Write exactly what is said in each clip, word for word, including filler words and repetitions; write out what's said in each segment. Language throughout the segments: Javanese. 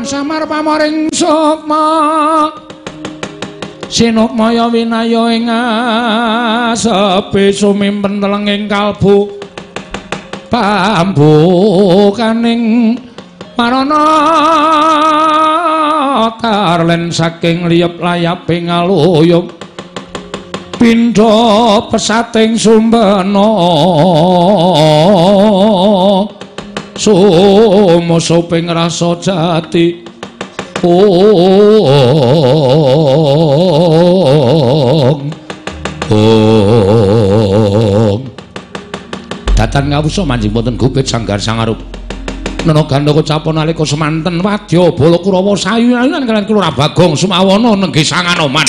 samar pamoring sukma sinukmaya winaya ing asepe sumimpen telenging kalbu pambukaning marana karlen saking liyep layaping aluyup pindha pesating sumbana sumusuping rasa jati ong ong datan ngawusa manjing wonten gubit sanggar sangarup nana gandha kocapon nalika semanten wadya bala Kurawa sayu-ayunan kaliyan Kelura Bagong Sumawana nenggih Sang Anoman.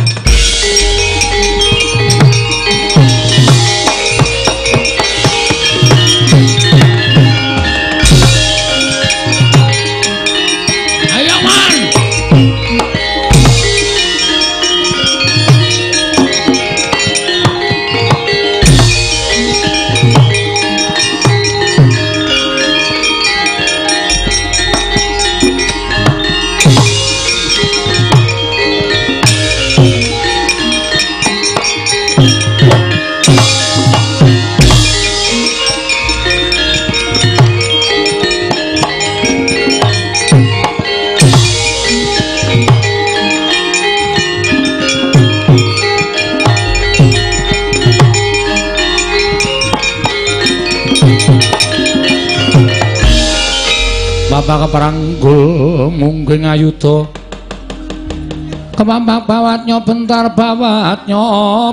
Bapak keparanggul mungging ayuda kepampak bawatnya bentar bawatnya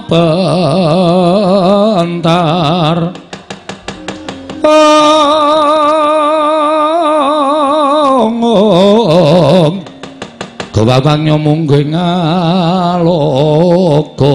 bentar ong ong kepapaknya mungging aloka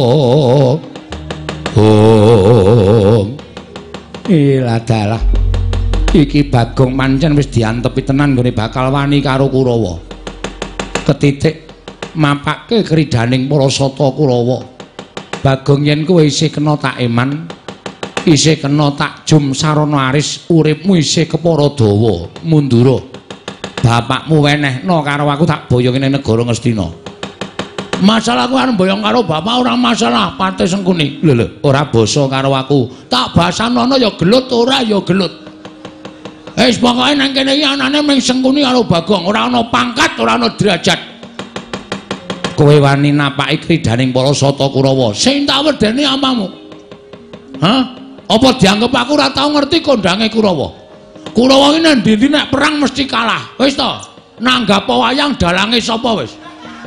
ong iladalah iki Bagong pancen wis diantepi tenan nggone bakal wani karo Kurawa. Ketitik mapake kridaning para sata Kurawa. Bagong yen kowe isih kena tak eman, isih kena tak jum sarana aris, uripmu isih kepara dawa, mundura. Bapakmu wenehna karo aku tak boyong ning negara Ngastina. Masalah ku arep boyong karo bapak ora masalah, Pate Sengkuni. Lho lho, ora basa karo aku. Tak basanono ya gelut ora ya gelut. Wis pokoke nang kene iki anane mung Sengkuni karo Bagong, ora ana pangkat, ora ana derajat. Kowe wani napaki kridaning para sata Kurawa. Sing tak wedeni amamu. Hah? Apa dianggep aku ora tau ngerti kondange Kurawa? Kurawa iki nek ndi nek perang mesti kalah. Wis to? Nanggap wayang dalange sapa wis?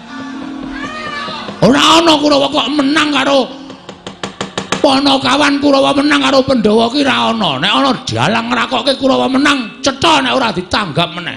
Ora ana Kurawa kok menang karo Panakawan Kurawa menang karo Pandhawa ki ra ana. Nek ana dalang ngrakokke Kurawa menang, cetha nek ora ditanggap meneh.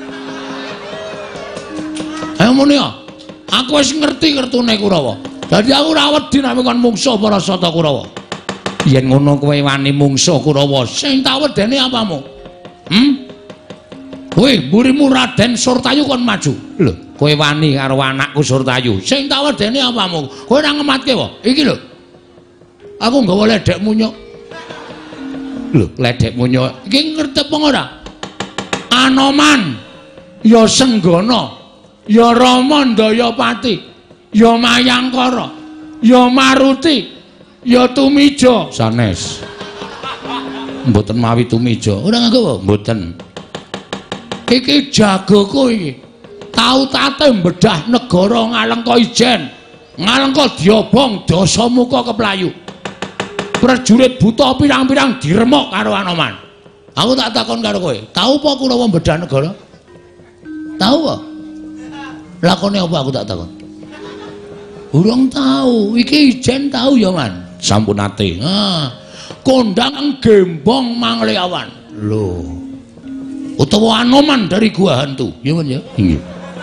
Ayo muni ya. Aku wis ngerti kertune Kurawa. Dadi aku ora wedi nek kon mungsuh para sata Kurawa. Yen ngono kowe wani mungsuh Kurawa, sing tak wedeni apamu? Hm? Kowe mburimu Raden Surtayu kon maju. Lho, kowe wani karo anakku Surtayu. Sing tak wedeni apamu? Kowe ora ngematke wae. Iki lho. Aku nggawa ledek munyuk. Lho, ledek munyuk. Iki ngerti apa ora? Anoman, ya Senggana, ya Rama Ndayapati, ya Mayangkara, ya Maruti, ya Tumija. Sanes. Mboten mawi Tumija. Ora nganggo, mboten. Iki jagoku iki. Tau tate mbedah negara Ngalengka Ijen. Ngalengka diobong Dasamuka keplayu. Prajurit buta pirang-pirang diremok karo Anoman. Aku tak takon karo kowe, tahu apa Kurawa mbedah negara? Tahu apa? Lakone apa aku tak takon? Urung tahu. Iki Ijen tahu ya, Man. Sampun ate. Ah. Kondang Gembong Mangleawan. Lho. Utawa Anoman dari Gua Hantu. Ya, Man ya? Nggih.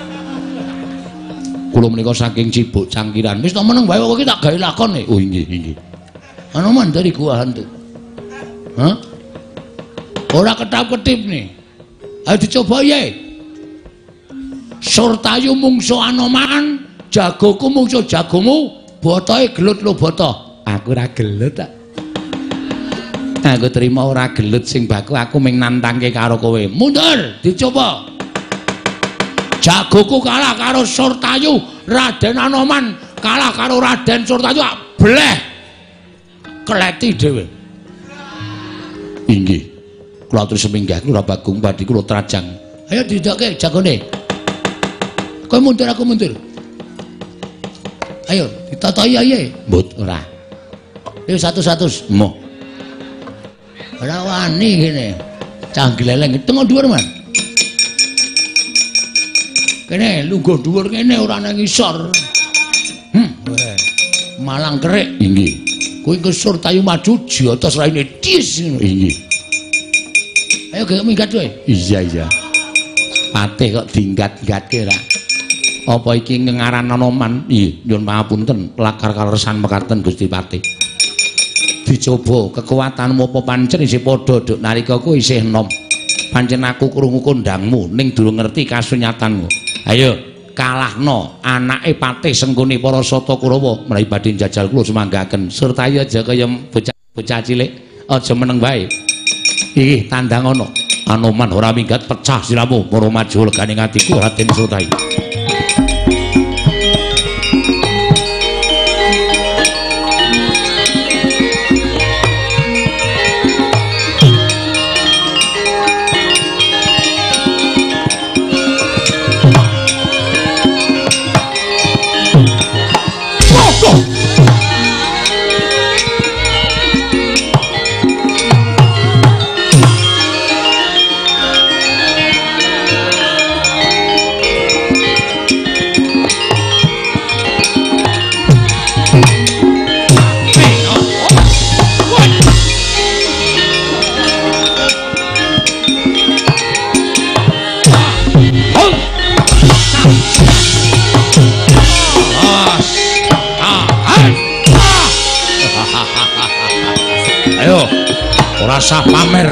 Kula menika saking Cibuk Cangkiran. Wis tak meneng bae kok iki tak gawe lakon. Oh, nggih, nggih. Anoman dari Gua Hantu. Hah? Ora ketap-ketip nih. Ayo dicoba ya. Surtayu mungsuh Anoman, jagoku mungsuh jagomu, botohe gelut lo botoh. Aku ora gelut tak. Aku terima ora gelut sing baku aku ming nantangke karo kowe. Mundur, dicoba. jagoku kalah karo Surtayu, Raden Anoman kalah karo Raden Surtayu, bleh kleti dhewe. Inggih. Kula atur seminggah kula Bagong Padi kula trajang. Ayo didokke jagone. Kowe mundur aku mundur. Ayo ditatoi aye. Mbut ora. Ayo satu-satu. Moh. Ora wani kene. Cah gleleng tengok dhuwur, Man. Kene lungguh dhuwur kene ora nang ngisor. Hm. Malang kerik. Inggih. Kowe ke Surtayu maju jotos raine dis ngono. Inggih. Ayo gek minggat kowe. Iya iya. Patih kok dinggat-nggatke ra. Apa iki ngaran Anoman? Nggih, nyuwun pangapunten, lakar kaleresan mekaten Gusti Patih. Dicoba kekuatanmu apa pancen isih padha duk nalika kowe isih enom. Pancen aku krungu kondangmu ning durung ngerti kasunyatanmu. Ayo kalahno anake Patih Sengkuni Parasata Kurawa menawi badhe njajal kula semanggaken. Surtayu aja kaya bocah bocah cilik, aja meneng wae. Iki tandang ana. Anoman ora minggat pecah siramu, para maju leganing atiku Raden Surtayu. Ora sah pamer.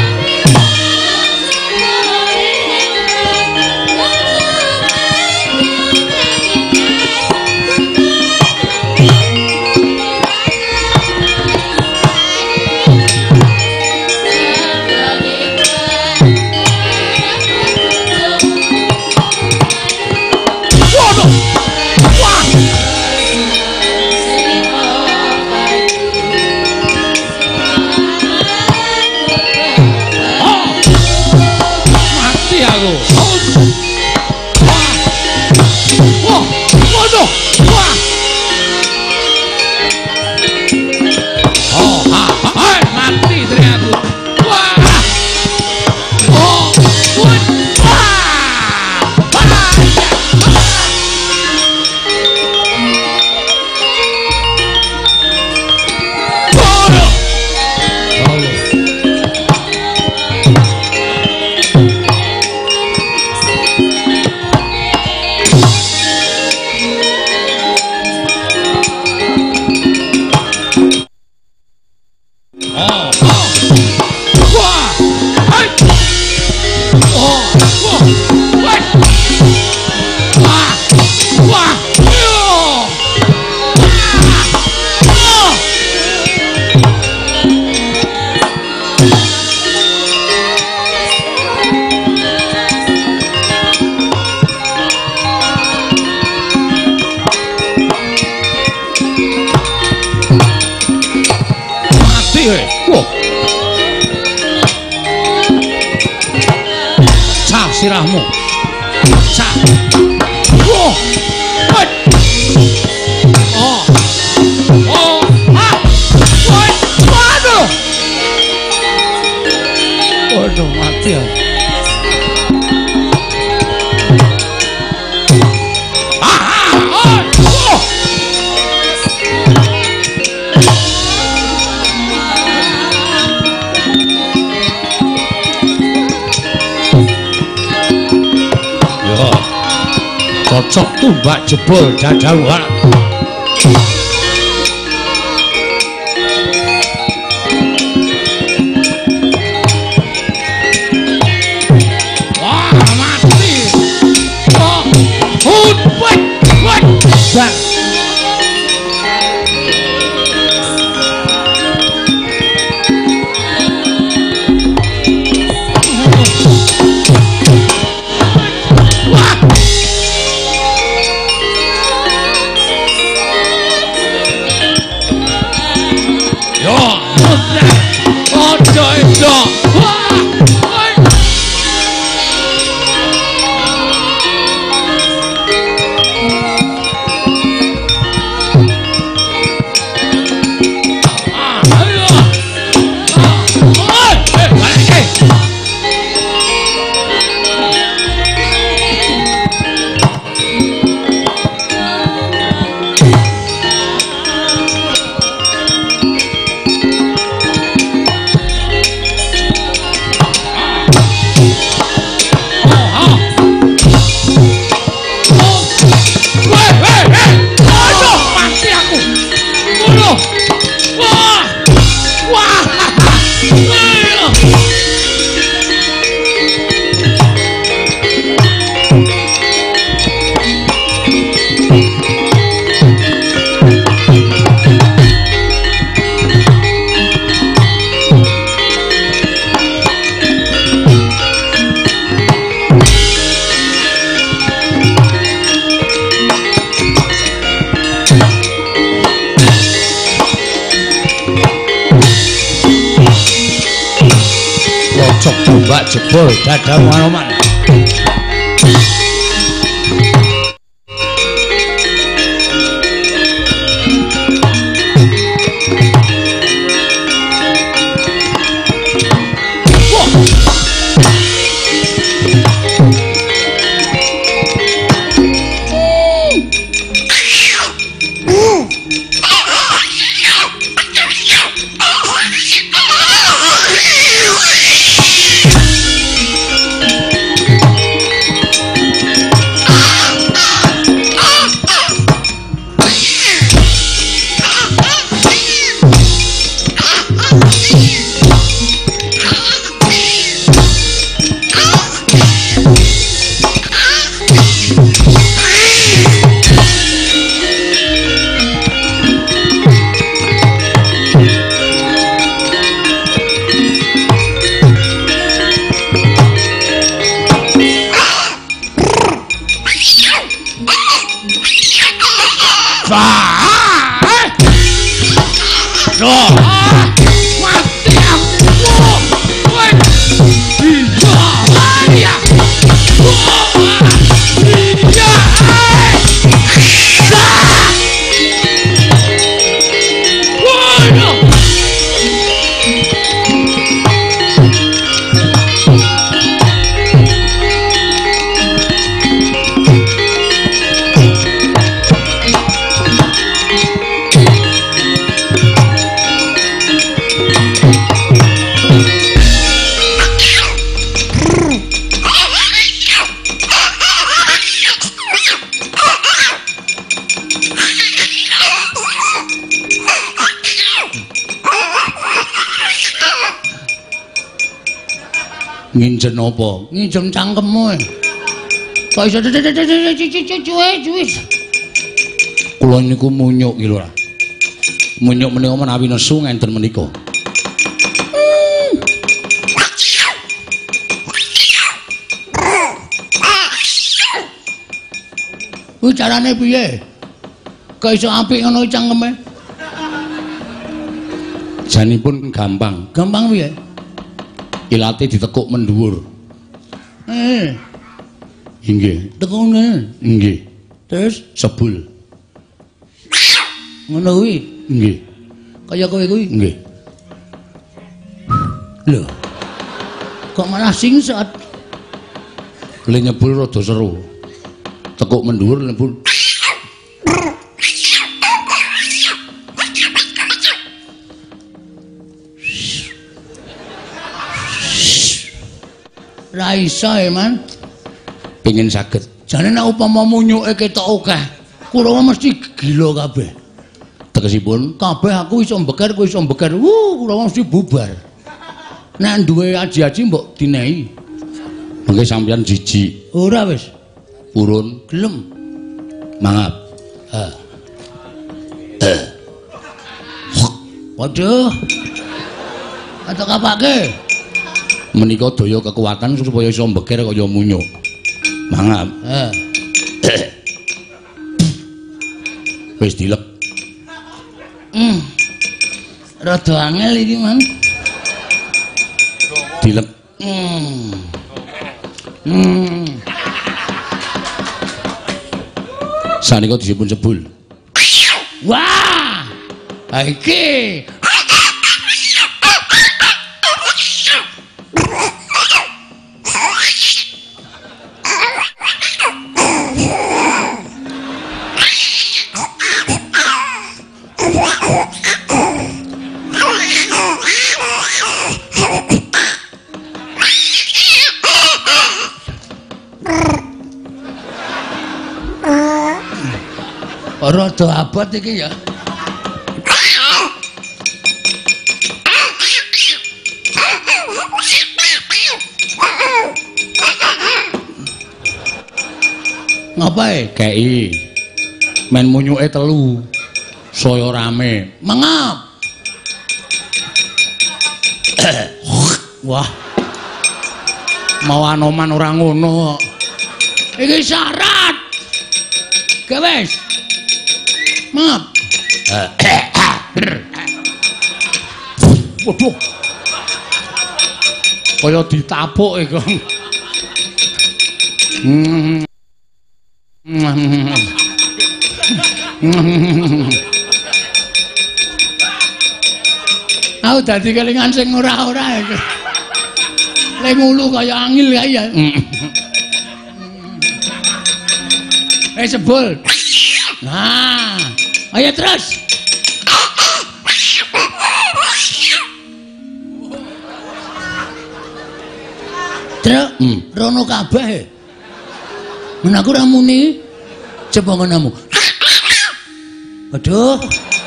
Sirahmu cak oh what oh oh ah what waduh waduh mati ya ah ah oh oh cocok tumbak jebol jadaluan. Wah mati. Oh, hut, what, what, what. Wah. Mbak jebol dadal manoman. Nginjen apa? Nginjen cangkemmu. Kok iso cuwe-cuwe. Kula niku munyuk iki lho. Munyuk menika menawi nesu ngenten menika. Ku carane piye? Kok iso apik ngono cangkeme? Janipun gampang. Gampang piye? Ilate ditekuk mendhuwur. Eh. Inggih, tekune. Inggih. Terus sebul. Ngono kuwi? Nggih. Kaya kowe kuwi? Nggih. Lho. Kok malah singset? Le nyebul rada seru. Tekuk mendhuwur nyebul. Ra iso e, Man. Pengin saged. Jane nek upama munyuke ketok akeh, kula mesti gila kabeh. Tegesipun kabeh aku iso mbeker, kowe iso mbeker. Wuh, kula mesti bubar. Nek duwe aji-aji mbok dinehi. Mengke sampeyan jijik. Ora wis. Purun gelem. Mangap. Ha. Eh. Waduh. Atok apake? Menika daya kekuatan supaya iso mbeker kaya munyuk. Mangap. Heeh. Wis dilep. Hmm. Rada angel iki, Man. Dilep. Hmm. Hmm. Sanika disipun sebul. Wah! Ha iki rada abot iki ya. Ngapae? Kei. Men munyuke telu. Saya rame. Mangap. Wah. Mau anoman ora ngono kok. Iki syarat. Gawes. Mangap. Waduh. kaya ditapuk iku. Aku dadi kelingan sing ora-ora iki. Le ngulu kaya angil kae ya. Eh sebul. Nah, ayo terus. Terus, hmm. rono kabeh. Men aku ora muni. Coba ngono. Aduh.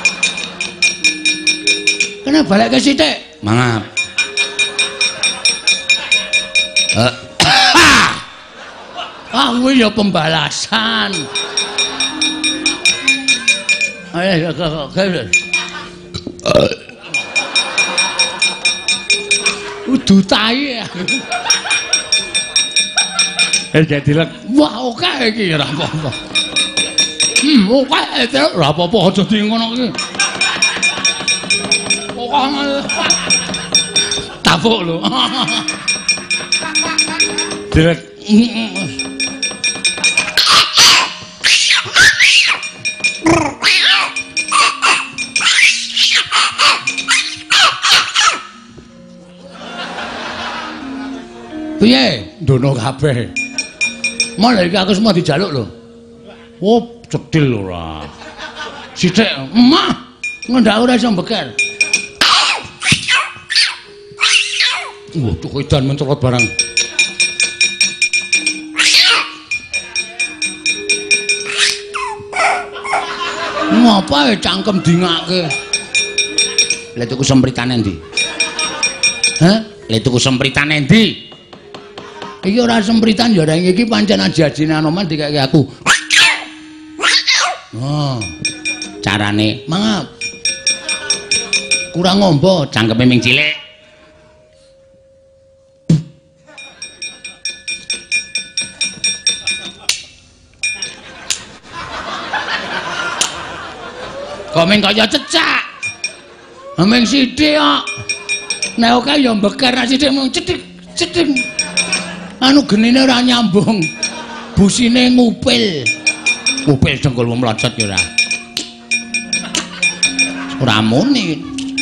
Kena balik ke sithik. Mangap. Uh. Ah, kuwi ya pembalasan. Ayo, kok kok. Udu tai. Eh jadi lek wah oke iki ora apa-apa. Hmm, oke ora apa-apa aja di ngono iki. Pokoke tapuk lho. Dilek piye ndono kabeh. Malah iki aku semua dijaluk lho. Oh, cedil ora. Sithik, emah. Ngendak ora iso beker. Wah, tuh edan mencolot barang. Ngapa ya cangkem dingake? Lah tuku sempritane ndi? Hah? Lah tuku sempritane ndi? Iki ora sempritan ya ning iki pancen aji-ajine Anoman dikake aku. Oh. Carane, mangap. Kurang ngombo, cangkeme ming cilik. Kok ming kaya cecak. Ming sithik kok. Nek oke ya mbeker nek sithik mung cedik, cedik. Anu genine ora nyambung. Busine ngupil. Ngupil dengkulmu mlocot ya ora. Ora muni.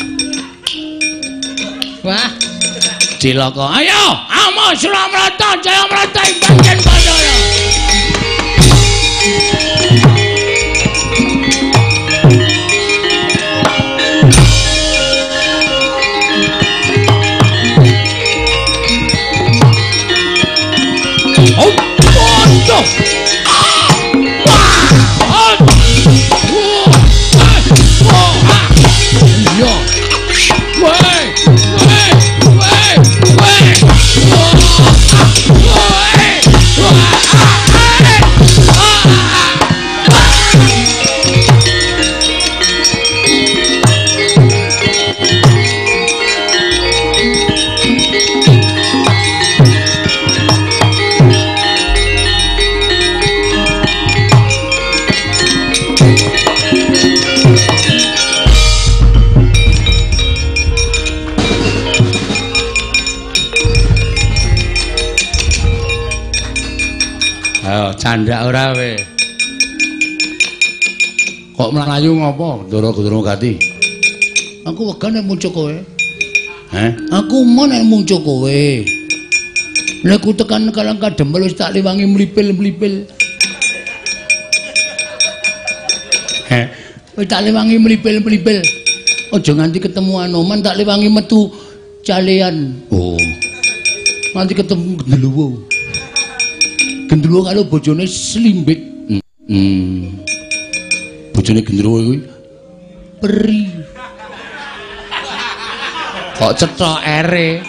Wah. Cilaka. Ayo, amo Suramarta, Jayamrata ing Banjen Pandara. Oh, bodoh. Canda ora we. Kok mlayu ngopo? Ndoro-ndoro gati. Aku wega nek muncul kowe. Heh? Aku mau nek muncul kowe. Nek ku tekan kalang kadempel wis tak liwangi mlipil-mlipil. Heh. Wis tak liwangi mlipil-mlipil. Aja nganti ketemu Anoman tak liwangi metu calean. Oh. Nanti ketemu gendeluwo. Genderuwo karo bojone Slimbit. Hmm. Bojone genderuwo kuwi peri. Kok cetok ere.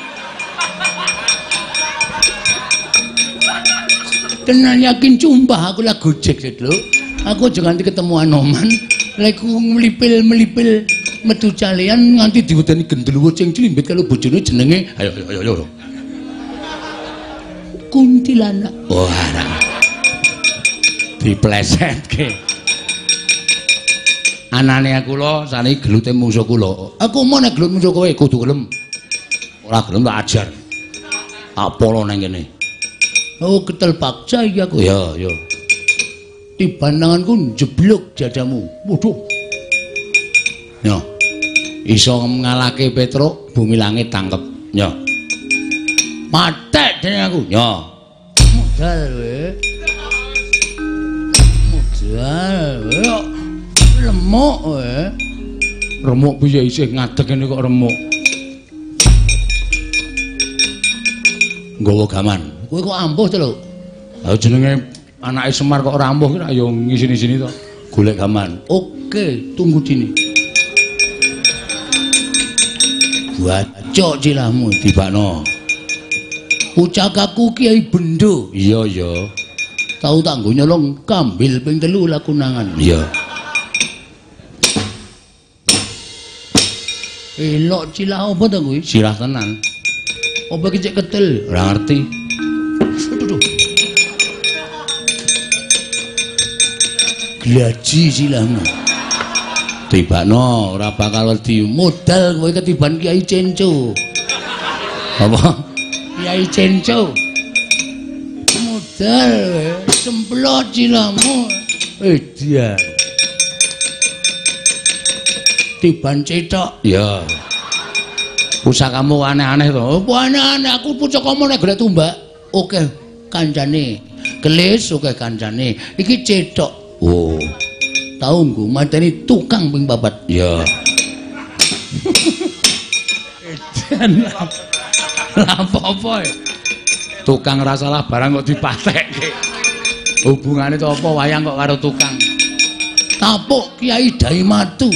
Tenan yakin cumpah aku lah gojek lho. Aku aja nganti ketemu Anoman, lek mlipil-mlipil metu calean nganti diwedani genderuwo sing Slimbit karo bojone jenenge ayo ayo ayo. Kuntilanak. Wah, oh, diplesetke. Anane aku lho, saniki gelute musuh kula. Aku mau nek gelut musuh kowe kudu gelem. Ora gelem tak ajar. Apolo nang kene. Oh, ketel paksa iki aku. Ya, ya. Tibananganku jeblok jadamu. Waduh. Ya. Iso ngalake Petruk, bumi langit tangkep. Ya. Matek dening aku. Ya. Modal we. Modal we. Lemuk we. Remuk piye isih ngadeg ngene kok remuk. Nggawa gaman. Kowe kok ampuh to lho. Lah jenenge anake Semar kok ora ampuh ki ayo ngisini-sini to. Golek gaman. Oke, tunggu dini. Bacok cilahmu Tibakno. Ucakaku Kiai Bendo. Iya, iya. Tahu tak nggo nyolong kambil ping telu lah kunangan. Iya. Elok cilah apa to kuwi? Sirah tenan. Apa ki cek ketel? Ora ngerti. Aduh. Glaji cilahmu. Tibakno ora bakal wedi. Modal kowe ketiban Kiai Cenco. Apa? Kiai Cenco. Modal semplot cilahmu. Edian. Tiban cetok. Ya. Pusakamu aneh-aneh to. Apa aneh-aneh aku pusakamu nek golek tumbak. Oke, kancane. Gelis oke kancane. Iki cetok. Oh. Tahu nggo mateni tukang ping papat. Ya. Edian. Lah apa-apa. Tukang ora salah barang kok dipatekke. Hubungane to apa wayang kok karo tukang? Tapuk Kiai Daimatu.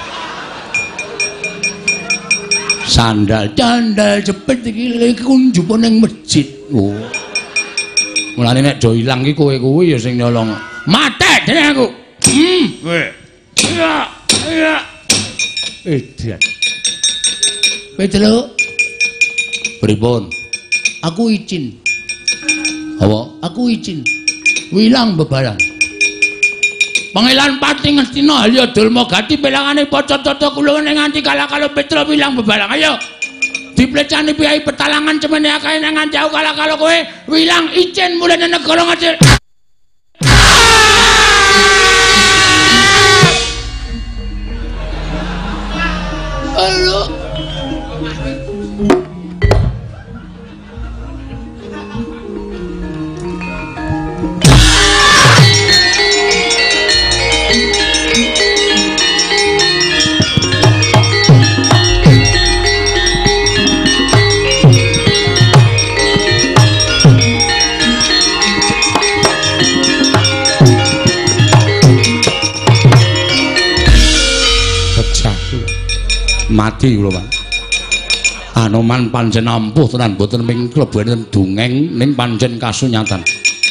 Sandal Candal jepit iki iki kunjupu ning masjid. Oh. Mulane nek do ilang iki kowe kuwi ya sing nyolong. Matek dening aku. Hmm. Kowe. Iya, iya. Edian. Pedro, Pripun? aku izin. Apa? Aku izin. Wilang bebarang. Pangelan Pati ngestina Halya Dulma Gati pelangane Pacatata kula nganti kala-kala Petra wilang bebarang. Ayo. Diplecani piyai petalangan cemene akae nang jauh kala-kala kowe wilang izin mulane negara ngajil. Halo. Mati kula, Pak. Anoman pancen ampuh tenan boten ming klebanen dongeng ning pancen kasunyatan.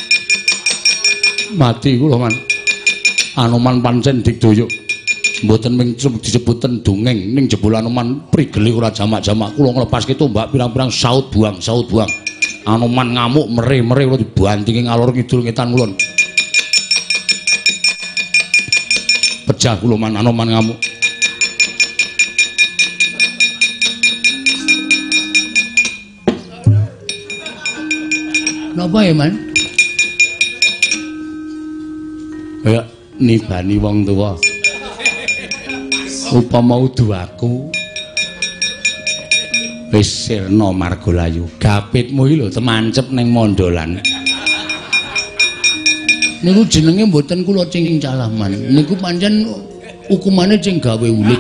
Mati kula, Man. Anoman pancen digdoyok. Mboten ming disebuten dongeng ning jebul Anoman prigeli ora jamak-jamak kula nglepaske tombak pirang-pirang saut buang, saut buang. Anoman ngamuk mere-mere kula dibantingi ngalor ngidul ngetan kulon. Pecah kula, Man. Anoman ngamuk. Napa ya, Man? Ya nibani wong tuwa. Upama udu aku wis sirna margalayu. Gapitmu iki lho temancep ning mondolan. Niku jenenge mboten kula cengking calah, Man. Niku pancen hukumane cing gawe ulit.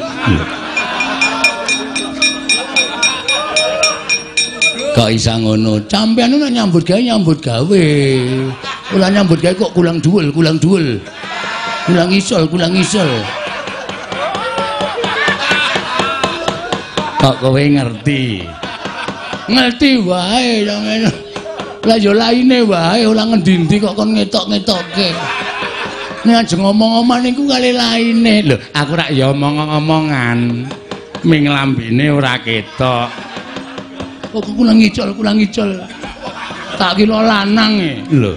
Kok isa ngono? Sampeyan nek nyambut gawe nyambut gawe. Ora nyambut gawe kok kulang duwel, kulang duwel. Kulang isol, kulang isol. Kok kowe ngerti? Ngerti wae sampeyan. Lah ya laine wae ora ngendi-endi kok kon ngetok-ngetokke. Nek aja ngomong-omongan niku kali laine. Lho, aku rak ya omong-omongan. Ming lambene ora ketok. Kok kulang ngicol, kulang ngicol. Tak kira lanang e. Lho.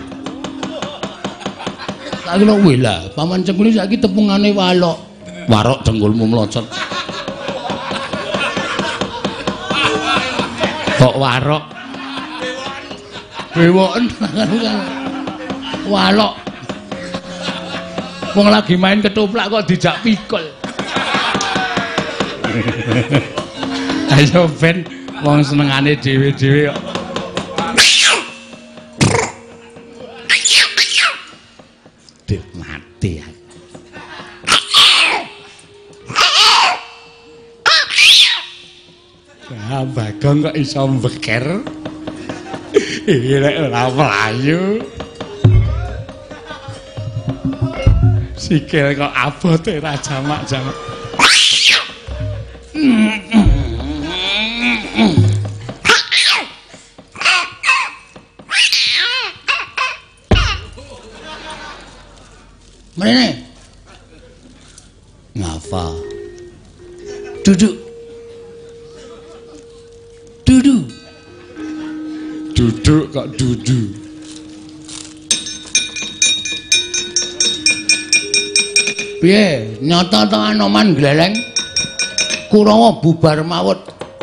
Tak kira weh lah, paman cengkuli saiki tepungane walok. Warok dengkulmu mlocot. Kok warok? Bewoken walok. Wong lagi main ketoprak kok dijak pikul. Ayo ben wong senengane dhewe-dhewe kok. Dek mati aku. Ah, Bagong kok iso mbeker. Iki nek ora mlayu. Sikil kok abote ra jamak-jamak. Mrene. Ngapa? Duduk. Duduk. Duduk kok duduk. Piye, nyata to Anoman gleleng? Kurawa bubar mawut.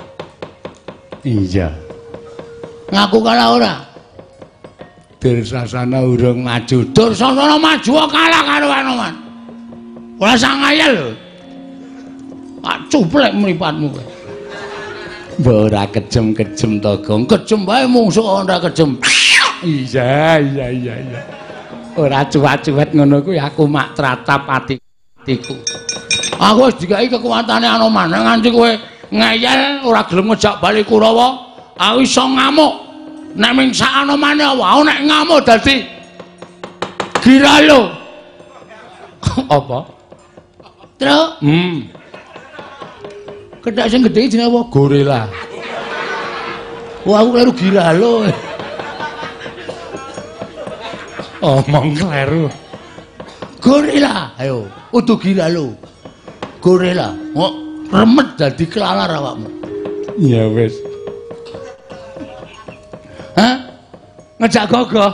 Iya. Ngaku kalah ora? Dursasana urung maju. Dursasana maju kalah karo Anoman. Ora sangayal lho. Pak cuplek mripatmu kowe. Mbok ora kejem-kejem to, Gong. Kejem wae mungsuh ora kejem. Iya, iya, iya, iya. Ora cuwat-cuwet ngono kuwi aku mak tratap atiku. Aku wis dikai kekuatane Anoman nganti kowe ngeyel ora gelem ngejak bali Kurawa. Aku iso ngamuk. Nek ming sak Anomane wae nek ngamuk dadi Giralo. Apa? Truk. Hmm. Kedak sing gedhe jenenge apa? Gorila. Wah, aku kleru Giralo. Omong kleru. Gorila. Ayo, udu Giralo. Gorila. Kok remet dadi kelalar awakmu. Ya wis. Hah? Ngejak gogoh.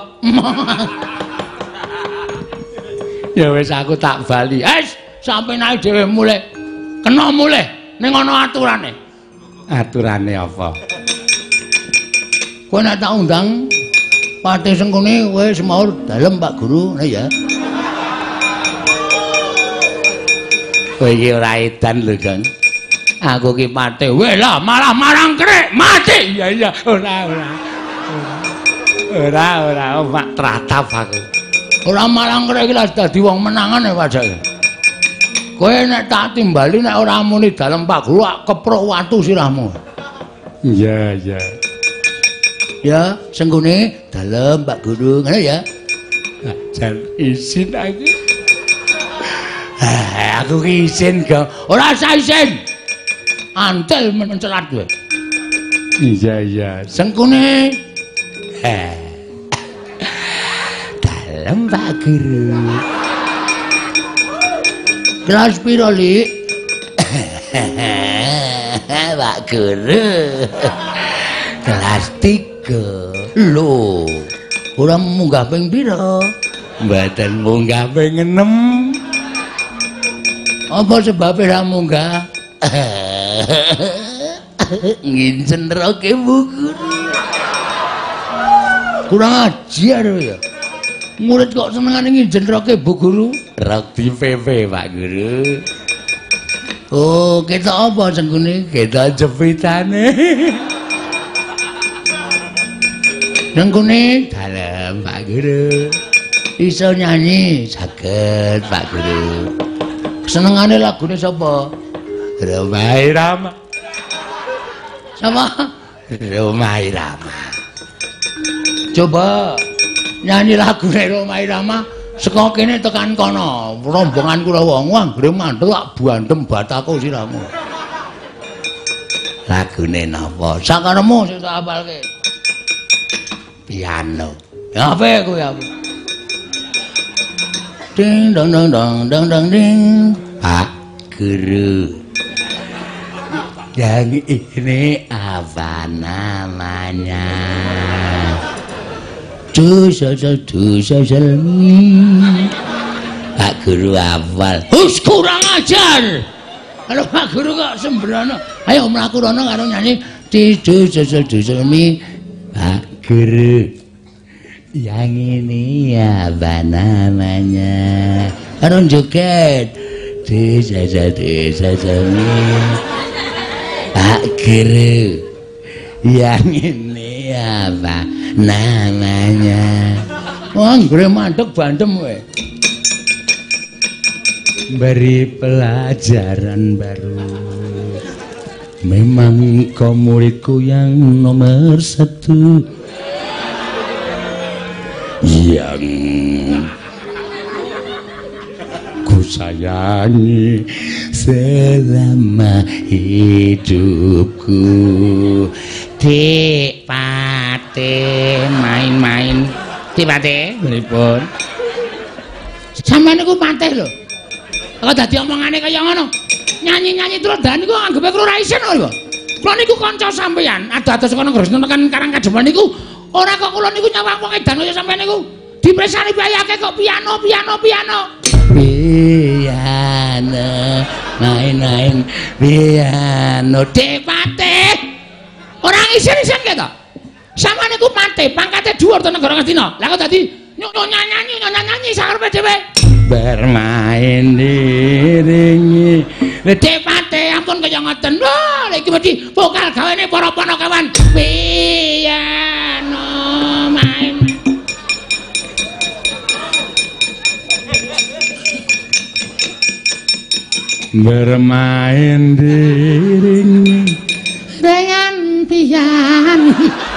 Ya wis aku tak bali. Es, sampe naik dhewe mulih. Kena mulih. Ning ana aturane. Aturane apa? Kowe nek tak undang Pati Sengkuni kowe semaur dalem Pak Guru, nah ya. Kowe iki ora edan lho, Gang. Aku ki Pati, weh lah malah marang krek, mati. Iya iya, ora ora. Ora ora, mak tratap aku. Ora marang krek iki lah dadi wong menangan ya pajake. Kowe nek tak timbali nek ora muni dalem Pak Guru keprok watu sirahmu. Iya, iya. Ya, Sengkuni dalem Pak Guru, ngono ya. Jan izin aku. Ah, aku ki izin, Gong. Ora usah izin. Antel mencelat kowe. Iya, iya. Sengkuni. Eh. Dalem Pak Guru. Kelas piro, Lik? Pak Guru. Kelas tiga. Lho, ora munggah ping piro? Mboten munggah ping enam. Apa sebabe ra munggah? Nginjen roke Bu Guru. Kurang ajar ya. Murid kok senengane nginjen roke Bu Guru? Rok di P P Pak Guru. Oh, kita apa Sengkuni? Kita jepitane. Sengkuni dalem Pak Guru. Iso nyanyi saged Pak Guru. Senengane lagune sapa? Romai Rama. Sapa? Romai Rama. Coba nyanyi lagune Romai Rama saka kene tekan kono. Rombongan Kurawa anggere mantul tak bandem batako siramu. Lagune napa? Sakaremu sing tak apalke. Piano. Ya apa kowe aku? Ding dong dong dong dong dong ding. Pak Guru. Yang ini apa namanya? Dusasal dusasal Pak Guru hafal. Hus kurang ajar. Kalau Pak Guru kok sembrono. Ayo mlaku rono karo nyanyi dusasal dusasal Pak Guru. Yang ini apa namanya? Orang joget. Desa desa sami. Pak Guru. Yang ini apa namanya? Wah, gue mandek bandem we. Beri pelajaran baru. Memang kau muridku yang nomor satu. Yang ku sayangi selama hidupku. Dik Pate main-main. Dik Pate pripun? Sampeyan niku patih lho. Kok dadi omongane kaya ngono? Nyanyi-nyanyi Trodan niku anggepe kula ra isin lho. Kula niku kanca sampeyan, ada-ada saka Gresna tekan Karang Kademan niku. Ora kok kula niku nyawang wong edan kaya sampeyan niku. Dipresani bayake kok piano, piano, piano. Piano, main-main piano. Dik Pate. Ora isin-isin ke to. Sama niku mate, pangkate dhuwur to negara Ngastina. Lah kok dadi nyanyi, nyanyi sakerepe dhewe. Bermain diringi. Dik Pate ampun kaya ngoten. Wah, iki mesti vokal gawene para panakawan. Piano main. Bermain diringi dengan piano.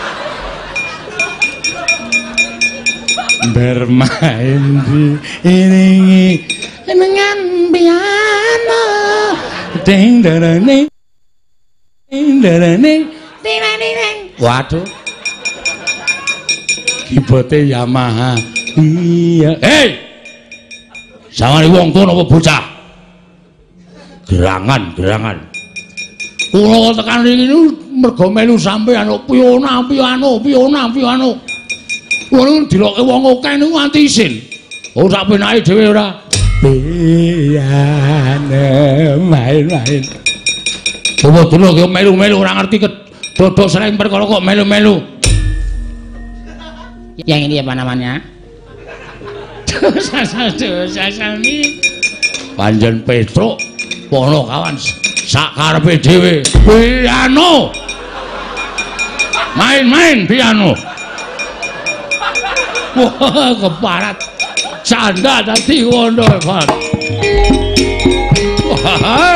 Bermain diringi dengan piano. Ding dang ding ding dang ding ding ding. Waduh. Kibote Yamaha. Iya. Hei. Sawang wong tuwa napa bocah? Gerangan, gerangan. Kula tekan iki mergo melu sampeyan piona, piano, piona, piano. Wong diloke wong akeh niku nganti isin. Oh sak penake dhewe ora. Piano main-main. Apa dulu kok melu-melu ora ngerti dodok sering perkara kok melu-melu. Yang ini apa namanya? Dosa-dosa sami. Panjen Petruk pono kawan sak karepe dhewe. Piano. Main-main piano. Wah, keparat. Canda dadi ngono, Pak. Wah.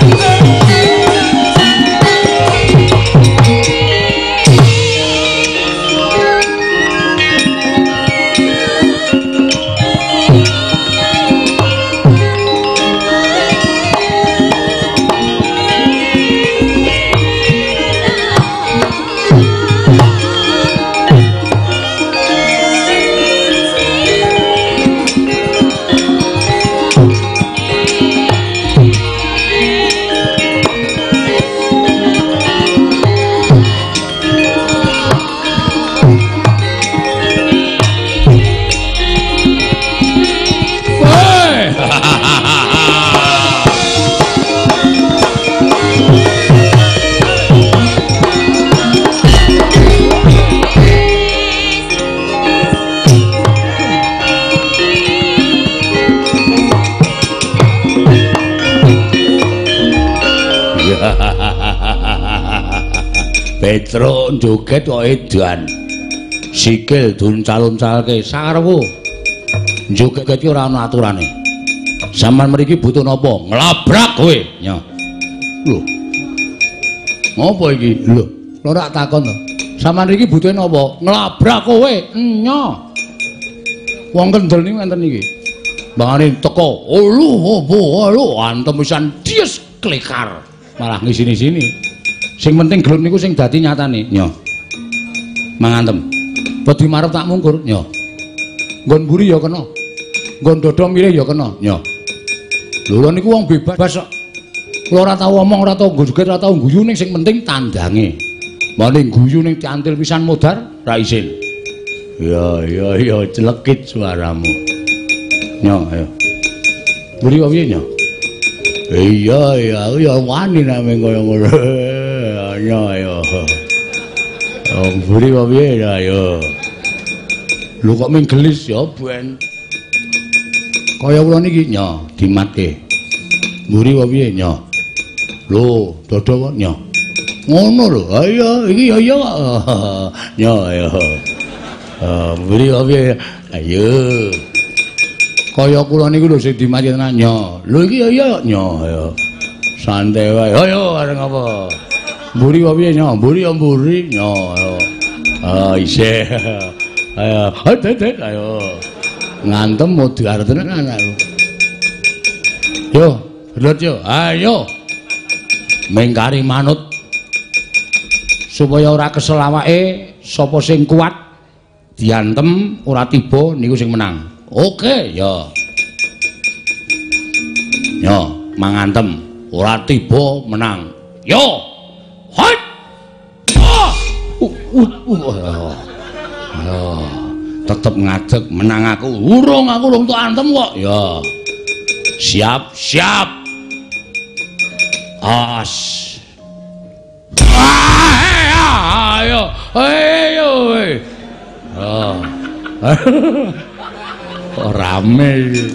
Petruk joget kok edan. Sikil duncal-uncalke sarwu. Joget iki ora ana aturane. Sampeyan mriki butuh napa? Nglabrak kowe. Nyo. Lho. Ngopo iki? Lho, ora takon to. Sampeyan iki butuhe napa? Nglabrak kowe. Nyo. Wong kendel niku enten iki. Bangane teko. Oh lho, opo lho, antem pisan dies klikar. Malah ngisini-sini. Sing penting gelem niku sing dadi nyatane. Nyo. Mangantem. Wedi marep tak mungkur. Nyo. Nggon mburi ya kena. Nggon dada milih ya kena. Nyo. Lho niku wong bebas kok. Kula ora tau omong, ora tau joget, ora tau guyu ning sing penting tandange. Mane guyu ning cantil pisan modar ra isin. Ya ya ya celekit suaramu. Nyo, ayo. Mburi kok piye, Nyo? Iya iya aku ya wani nek kaya ngono. Ayo ayo. Oh, mburi kok piye ya ayo. Lho kok menggelis ya, Ben. Kaya kula niki nya dimatke. Mburi wae piye nya? Lho, dodo kok nya. Ngono lho. Ha iya, iki ya iya kok. Nya ya. Ah, mburi wae piye? Ayo. Kaya kula niku lho sing dimatke tenan nya. Lho iki ya iya kok nya ya. Santai wae. Ayo areng apa? Mburi wae piye nya? Mburi ya mburi nya. Ah, isih. Ayo, ayo, ayo. Ngantem modhi arep tenan anakku. Yo, gelut yo. Ayo. Mengkari manut supaya ora kesel awake, sapa sing kuat diantem ora tiba niku sing menang. Oke, yo. Yo, mangantem ora tiba menang. Yo. Hoi. Ah. Uh, uh, uh. Ayo. Tetep ngadeg menang aku. Urung aku urung tok antem kok. Ya. Siap, siap. As. Ayo, ayo. Oh. Oh, rame iki.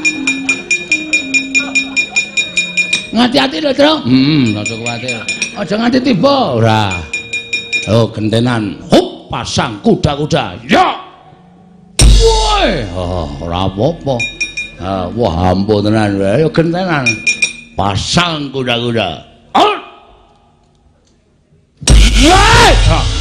Ngati-ati lho, Tru. Hmm, aja kuwatir. Aja nganti tiba. Ora. Oh, gentenan. Hup, pasang kuda-kuda. Ya. Woi, oh, ora apa-apa. Ah, wah ampun tenan wae, yo gentenan. Pasang kuda-kuda. Oh. Woi.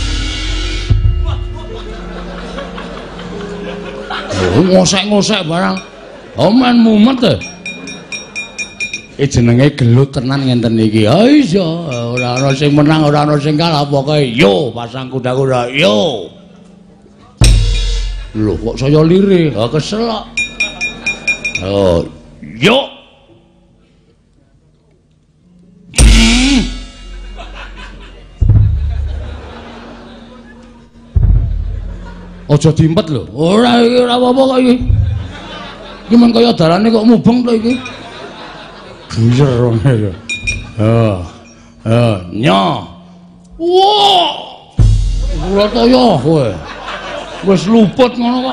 Oh, ngosek-ngosek barang. Omen mumet e. Eh jenenge gelut tenan ngenten iki. Ha iya, ora ana sing menang, ora ana sing kalah, pokoke yo pasang kuda-kuda, yo. Lho kok saya lirih, ha kesel kok. Oh, yo. Hmm. Aja diempet lho. Ora iki ora apa-apa kok iki. Iki men kaya dalane kok mubeng to iki. Buyer ngene lho. Ha. Ha, nya. Wah. Ora toyo kowe. Wis luput ngono kok.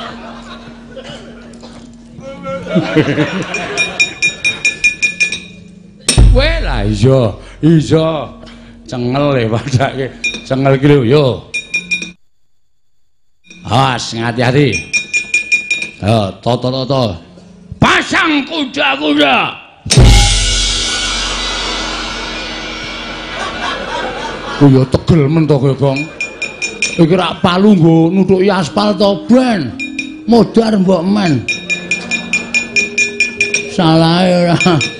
Kowe lah iya, iya. Cengel e padake. Cengel iki lho yo. Awas ngati-ati. Ha, toto-toto. Pasang kuda-kuda. Oh ya tegel men to kowe, Gong. Iki rak palu nggo nutuki aspal to, Ben. Modar mbok men. Salahe ora.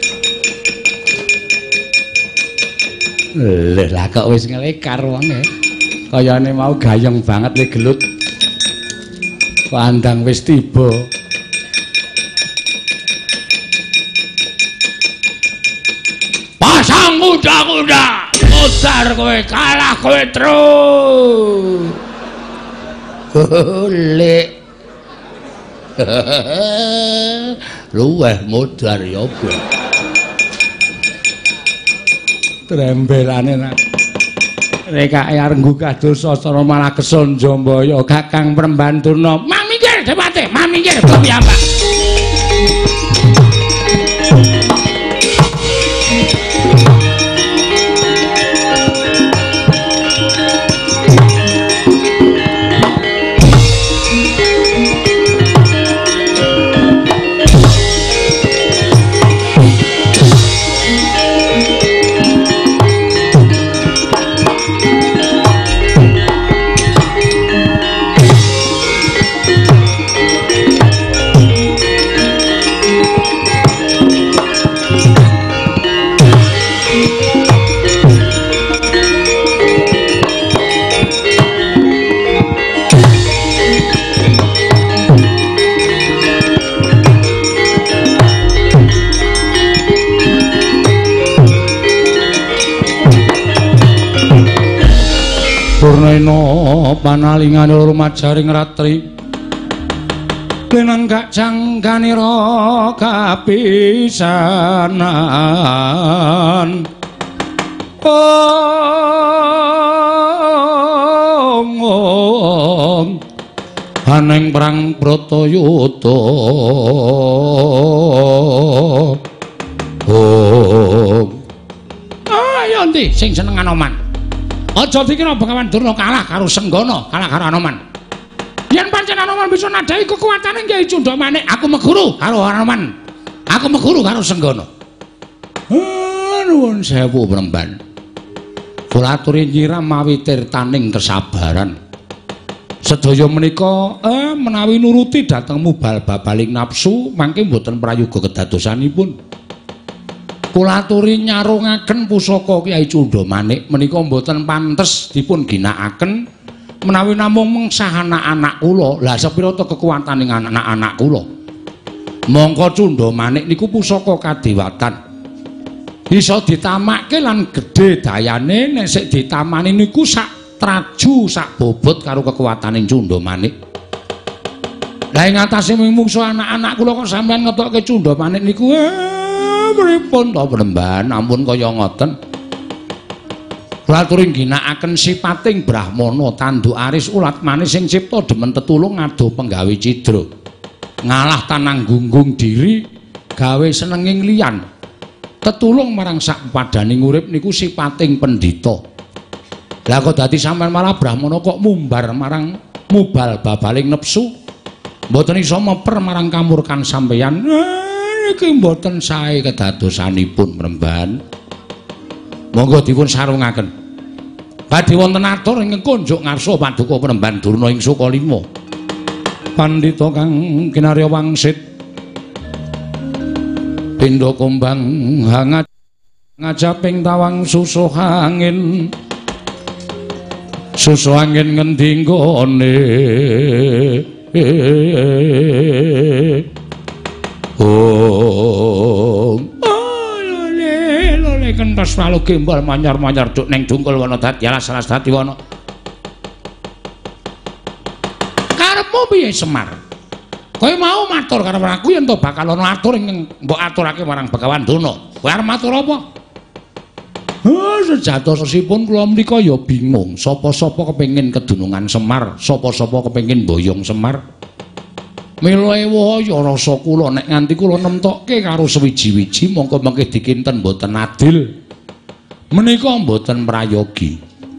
Leh lah kok wis ngelekar wonge. Kayane mau gayeng banget le gelut. Pandang wis tiba. Pasang kuda-kuda. Modar kowe, kalah kowe terus. Golek. Luweh modar ya, Ben. Trembelane nak. Rekake arenggu kados sasana malah keson Jambaya Kakang Prembanturna. Mamingkir depate, mamingkir piyambak. Purnena panalingane loro majaring ratri lenenggak jangganira kapisanan om om Aneng perang Bratayuda. Oh. Ayo ndi sing seneng Anoman. Aja dikira Begawan Durna kalah karo Senggana, kalah karo Anoman. Yen pancen Anoman bisa nadhahi kekuatane Kyai Cundamanik, aku meguru karo Anoman. Aku meguru karo Senggana. Nuwun sewu Pramban. Kula aturi nyiram mawi tirtaning kesabaran. Sedaya menika eh, menawi nuruti dhateng mubal babaling nafsu mangke mboten prayoga kedadosanipun. Kula aturi nyarungaken pusaka Kyai Cundamanik menika mboten pantes dipun ginakaken menawi namung mengsah anak-anak kula. Lah sepira to kekuwataning anak-anak kula. Mongko Cundamanik niku pusaka kadewatan. Bisa ditamakke lan gedhe dayane nek sik ditamani niku sak traju sak bobot karo kekuwataning Cundamanik. Lah ing atase mungsuh anak-anak kula kok sampean ngetokke Cundamanik niku eh pripun to Pramban ampun kaya ngoten. Kula aturi ginakaken sipating Brahmana tanduk aris ulat manis sing cipta demen tetulung adoh penggawe cidra. Ngalah tanang gunggung diri gawe senenging liyan. Tetulung marang sak padaning urip niku sipating pendhita. Lah kok dadi sampean malah Brahmana kok mumbar marang mubal babaling nepsu. Mboten iso meper marang kamurkan sampeyan. Iki mboten sae kedadosanipun Pramban. Monggo dipun sarungaken. Badhe wonten atur ing kunjuk ngarsa paduka Pramban Durna ing Sukalima. Pandhita kang kinarya wangsit pindha kumbang hangat ngajaping tawang susuh angin. Susu angin ngendi nggone oh lole lole kentos walu gembal manyar-manyar duk ning dungkul wana dadi alas-alas dadi wana. Karepmu piye Semar? Kowe mau matur karo aku yen to bakal ana atur ing mbok aturake marang Begawan Durna. Kowe arep matur apa? Oh, sejatosipun kula menika ya bingung, sapa-sapa kepengin kedunungan Semar, sapa-sapa kepengin mboyong Semar. Mila ewa ya rasa kula nek nganti kula nemtokke karo sewiji-wiji mongko mengke dikinten mboten adil. Menika mboten prayogi.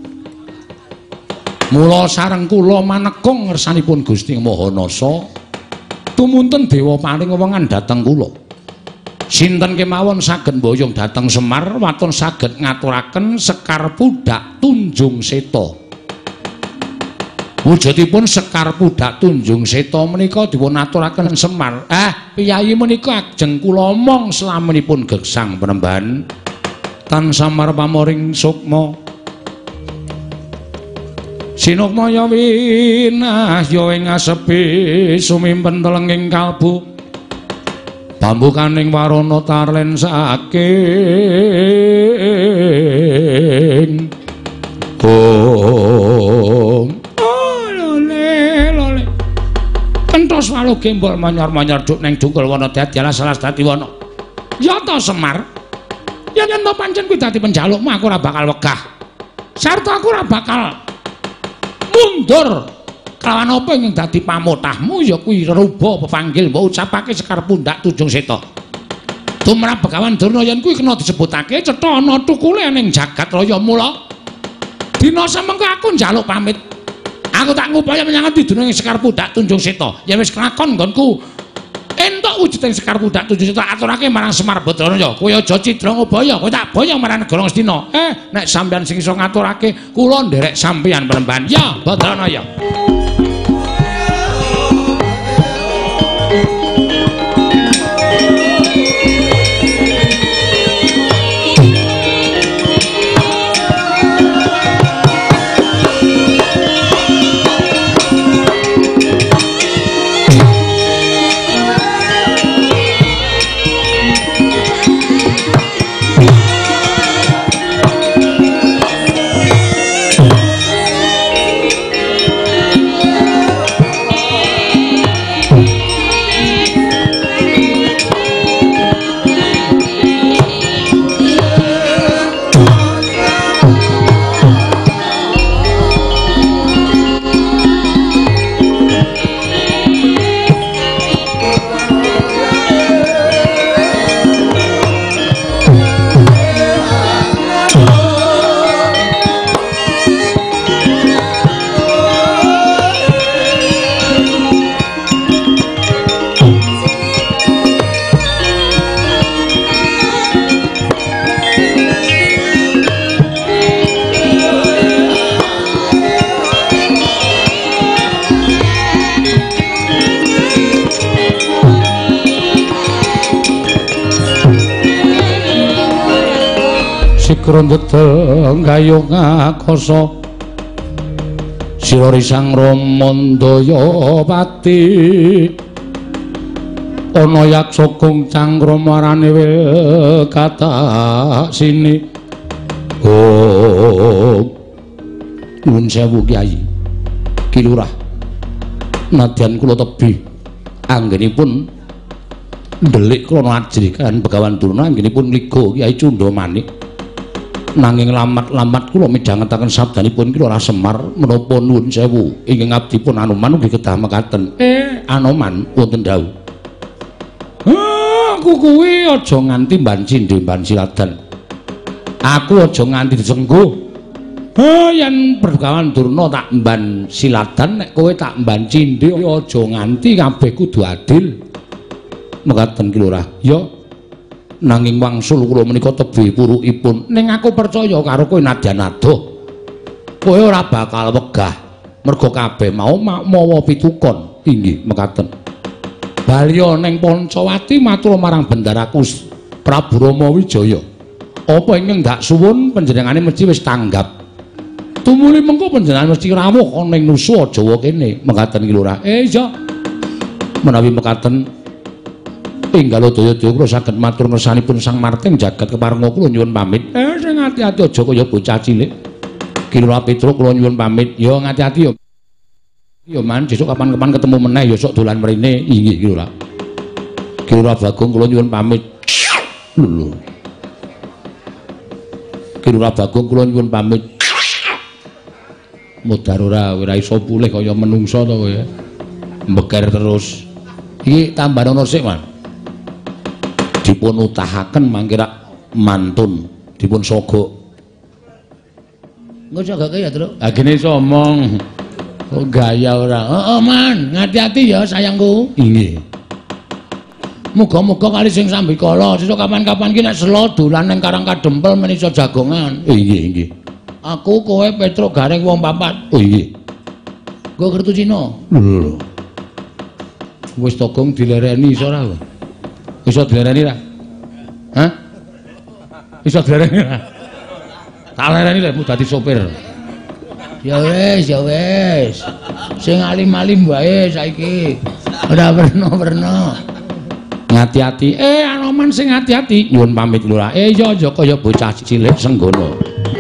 Mula sareng kula maneka ngersanipun Gusti Mahanasa tumuntun dewa paring wewengan dhateng kula. Sinten kemawon saged mboyong dhateng Semar waton saged ngaturaken Sekar Pudak Tunjung Seta. Wujudipun Sekar Pudak Tunjung Seta menika dipun aturaken Semar. Eh, piyayi menika ajeng kula omong slaminipun gegsang Pramban. Tan Samar pamoring sukma. Sinukma ya winah ya ing asepi sumimpen telenging kalbu. Pambukaning warana tarlen saking oh lole lole kentos walu gembol manyar-manyar duk ning dungkul wana dadi alas-alas dadi wana. Ya ta Semar, yen yen to pancen kuwi dadi penjalukmu aku ora bakal wegah sarta aku ora bakal mundur kelawan apa yang dadi pamutahmu ya kuwi ruba pepanggil mbok ucapake Sekar Pundak Tunjung Seta. Tumrap Begawan Durna yen kuwi kena disebutake cetha ana tukule ning jagat raya mula. Dina semengko aku njaluk pamit. Aku tak ngupaya menyang dunung Sekar Pundak Tunjung Seta. Yen wis kelakon nggonku entuk wujuding Sekar Pundak Tunjung Seta aturake marang Semar Badraya. Kowe aja cidra ngobaya, kowe tak boyong marang negara Ngastina. Eh, nek sampeyan sing iso ngaturake, kula nderek sampeyan Pramban. Ya, Badraya. negara ndedel gayung akasa sira risang Ramandaya pati ana yaksa kung cangkramarane wil kata sini oh nuwun sewu Kyai Ki Lurah nadyan kula tebih anggenipun ndelik krana ajrikan Begawan Durna anggenipun liga Kyai Cunda Manik nanging lamat-lamat kula midhangetaken sabdanipun Ki Lurah Semar menapa nuwun sewu ingkang abdipun Anoman ugi kedah mekaten eh Anoman wonten dawuh aku kuwi aja nganti mban cindhe mban siladan aku aja nganti disengguh ha yen Begawan Durna tak mban siladan nek kowe tak mban cindhe aja nganti kabeh kudu adil mekaten Ki Lurah ya nanging wangsul kula menika tebih purukipun ning aku percaya karo kowe nadyan adoh kowe ora bakal wegah mergo kabeh mau mawa pitukon inggih mekaten Balya ning Pancawati matur marang Bendaraku Prabu Rama Wijaya apa ingkang ndak suwun panjenengane mesti wis tanggap tumuli mengko panjenengan mesti rawuh ana ing Nusa Jawa kene mekaten Ki Lurah eh iya menawi mekaten enggal daya-daya kula saged matur ngersanipun Sang Marting jagat keparenga kula nyuwun pamit. Eh sing ati-ati aja kaya bocah cilik. Ki Lurah Petruk kula nyuwun pamit. Ya ngati-ati ya. Ya man sesuk kapan-kapan ketemu meneh ya sok dolan mrene. Inggih Ki Lurah. Ki Lurah Bagong kula nyuwun pamit. Lho. Ki Lurah Bagong kula nyuwun pamit. Modar ora ora iso pulih kaya menungsa to kowe. Mbeker terus. Iki tambah ana sik, Man. Dipun utahaken mangke rak mantun dipun sogok. Engko sogoke ya, Truk. Ha gene iso omong. Kok gaya ora. Heeh, Man, ngati-ati ya sayangku. Inggih. Muga-muga kali sing sambikala sesuk kapan-kapan ki nek selo dolan ning Karang Kadempel men iso jagongan. Inggih, inggih. Aku kowe Petruk Garing wong papat. Oh inggih. Nggo kertu Cina. Lho. Wis togong dilereni iso ora? Iso dilereni ra? Hah? Iso dilereni ra? Tak lereni lek dadi sopir. Ya wis, ya wis. Sing alim-alim wae saiki. Ora werna-werna. Ngati-ati. Eh, Anoman sing hati-hati. Nyuwun pamit Lurah. Eh, ya ya kaya bocah cilik senggono.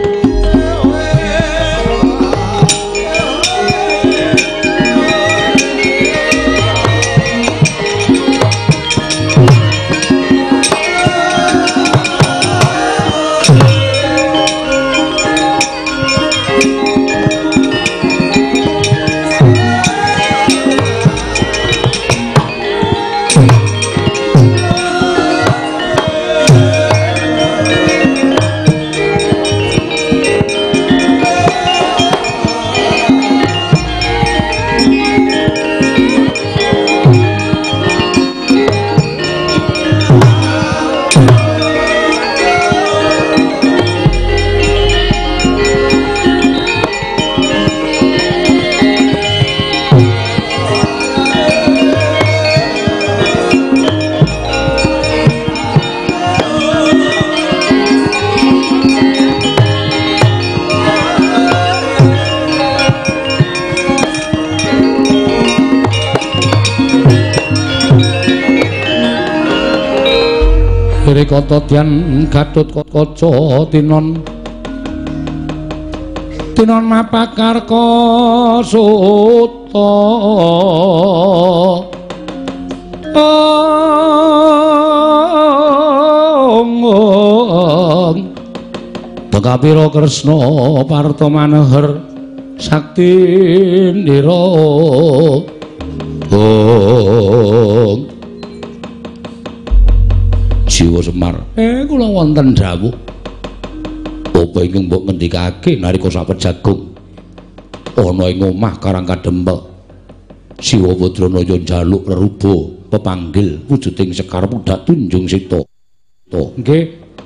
Kata Dian Gatut Kaca Tinon Tinon Mapakarka Suta Dekapira Kresna Parta Maneher Sakti Ndira Ong Jiwa Semar. Eh kula wonten dawuh. Apa ingkang mbok ngendikake nalika sapet jagung ana ing omah Karang Kadempel. Siwa Badranaya njaluk reruba pepanggil wujuding Sekar Pudak Tunjung Sita. To, nggih.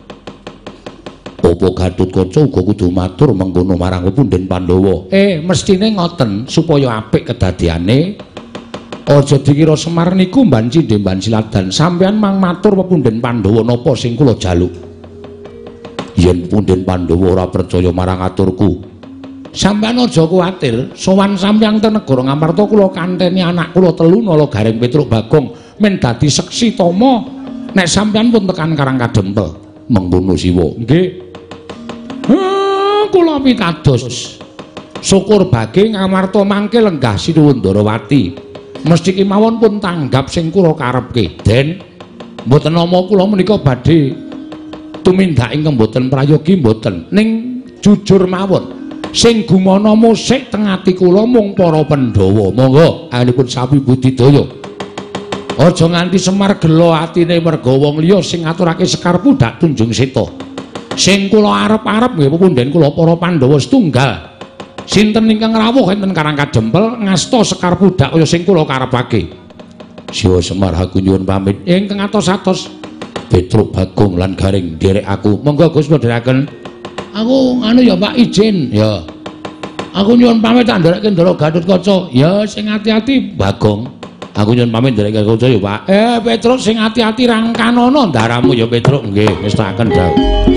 Apa Gatotkaca uga kudu matur mengkono marang Pepundhen Pandhawa. Eh mestine ngoten supaya apik kedadiane. Aja dikira Semar niku mban cindhe mban siladan sampeyan mang matur Pepundhen Pandhawa napa sing kula jaluk. yen punden Pandhawa ora percaya marang aturku, sampeyan aja kuwatir. Sowan sampeyan teng negara Ngamarta kula kanteni anak kula telu Nala Gareng Petruk Bagong men dadi seksi tama nek sampeyan pun tekan Karang Kadempel. Mengkono Siwa. Nggih. Ha, kula pitados. Syukur bage Ngamarta mangke lenggah Sinuwun Ndarawati. Mesti kemawon pun tanggap sing kula karepke. Den, mboten nama kula menika badhe tumindak ingkang mboten prayogi mboten. Ning jujur mawon. Sing gumana musik teng ati kula mung para Pandhawa. Monggo anipun sapi budidaya. Aja nganti Semar gelo atine merga wong liya sing ngaturake sekar pudak Tunjung Seta. Sing kula arep-arep nggih pepundhen kula para Pandhawa setunggal. Sinten ingkang rawuh enten Karang Kadempel ngasta sekar pudak kaya sing kula karepake. Siwa Semar aku nyuwun pamit ingkang atos-atos Petruk Bagong lan Gareng nderek aku. Monggo Gus moderaken. Aku anu ya Pak izin ya. Aku nyuwun pamit tak nderekke Ndara Gatotkaca. Ya sing ati-ati Bagong. Aku nyuwun pamit nderekke Gatotkaca ya Pak. Eh Petruk sing ati-ati rangkanono ndaramu ya Petruk. Nggih wis taken dawuh.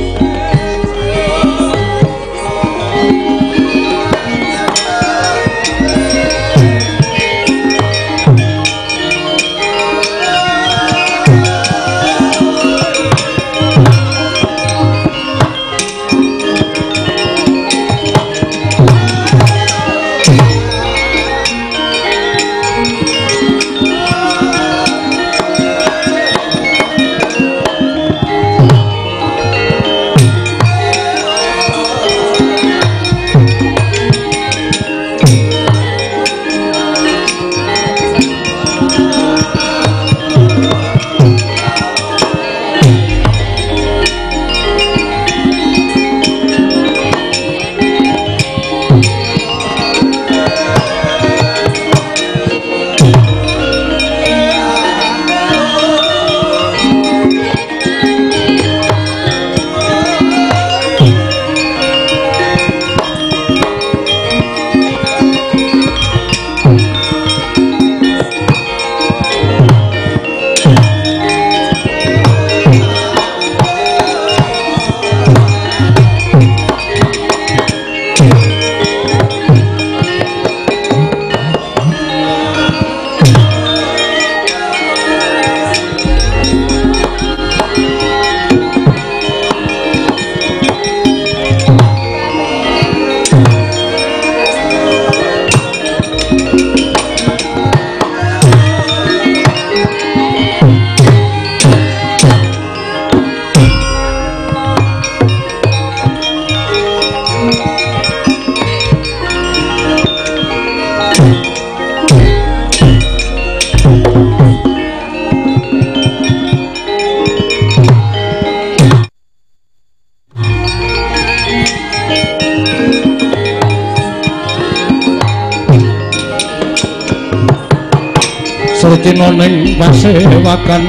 Surtina ning pasewakan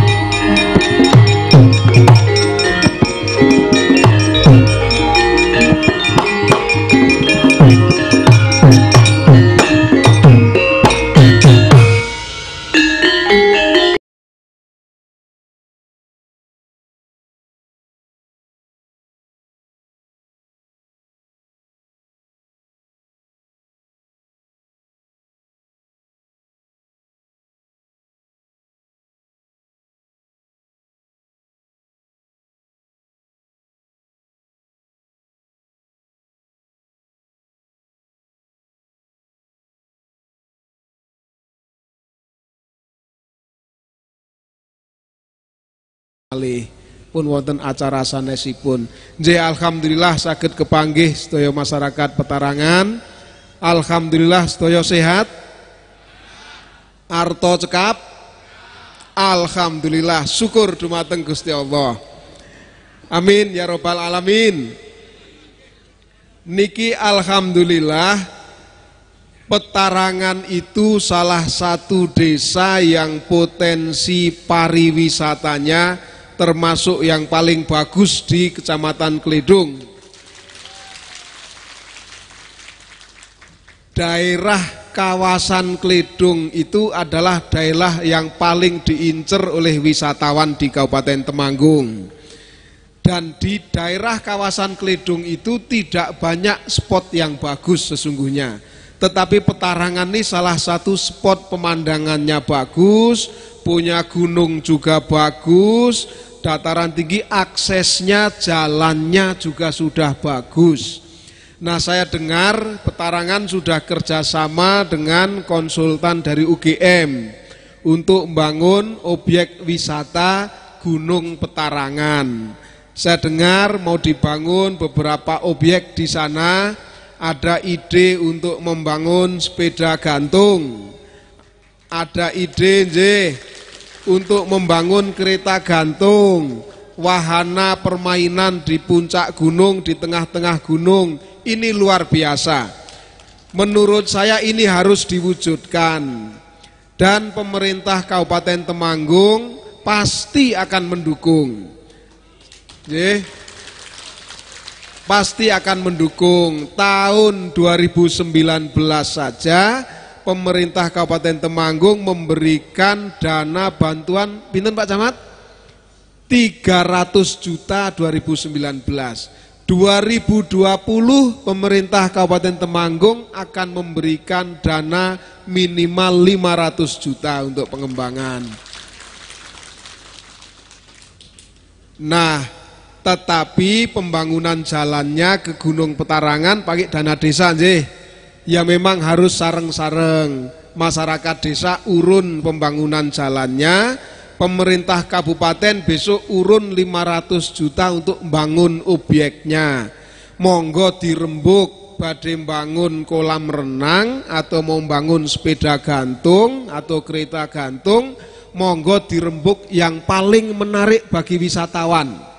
pun wonten acara sanesipun. Nggih alhamdulillah saged kepanggih sedaya masyarakat Petarangan. Alhamdulillah sedaya sehat. Arto cekap. Alhamdulillah syukur dumateng Gusti Allah. Amin ya rabbal alamin. Niki alhamdulillah Petarangan itu salah satu desa yang potensi pariwisatanya termasuk yang paling bagus di Kecamatan Kledung. Daerah kawasan Kledung itu adalah daerah yang paling diincer oleh wisatawan di Kabupaten Temanggung. Dan di daerah kawasan Kledung itu tidak banyak spot yang bagus sesungguhnya. Tetapi Petarangan ini salah satu spot pemandangannya bagus, punya gunung juga bagus, dataran tinggi, aksesnya, jalannya juga sudah bagus. Nah, saya dengar Petarangan sudah kerjasama dengan konsultan dari U G M untuk membangun objek wisata Gunung Petarangan. Saya dengar mau dibangun beberapa objek di sana, ada ide untuk membangun sepeda gantung, ada ide nje, untuk membangun kereta gantung, wahana permainan di puncak gunung, di tengah-tengah gunung. Ini luar biasa. Menurut saya ini harus diwujudkan. Dan pemerintah Kabupaten Temanggung pasti akan mendukung. Ye, pasti akan mendukung. Tahun dua ribu sembilan belas saja pemerintah Kabupaten Temanggung memberikan dana bantuan pinten Pak Camat? tiga ratus juta dua ribu sembilan belas. dua ribu dua puluh pemerintah Kabupaten Temanggung akan memberikan dana minimal lima ratus juta untuk pengembangan. Nah, tetapi pembangunan jalannya ke Gunung Petarangan pakai dana desa nggih. Ya memang harus sareng-sareng. Masyarakat desa urun pembangunan jalannya, pemerintah kabupaten besok urun lima ratus juta untuk membangun objeknya. Monggo dirembuk badhe bangun kolam renang atau mau bangun sepeda gantung atau kereta gantung, monggo dirembuk yang paling menarik bagi wisatawan.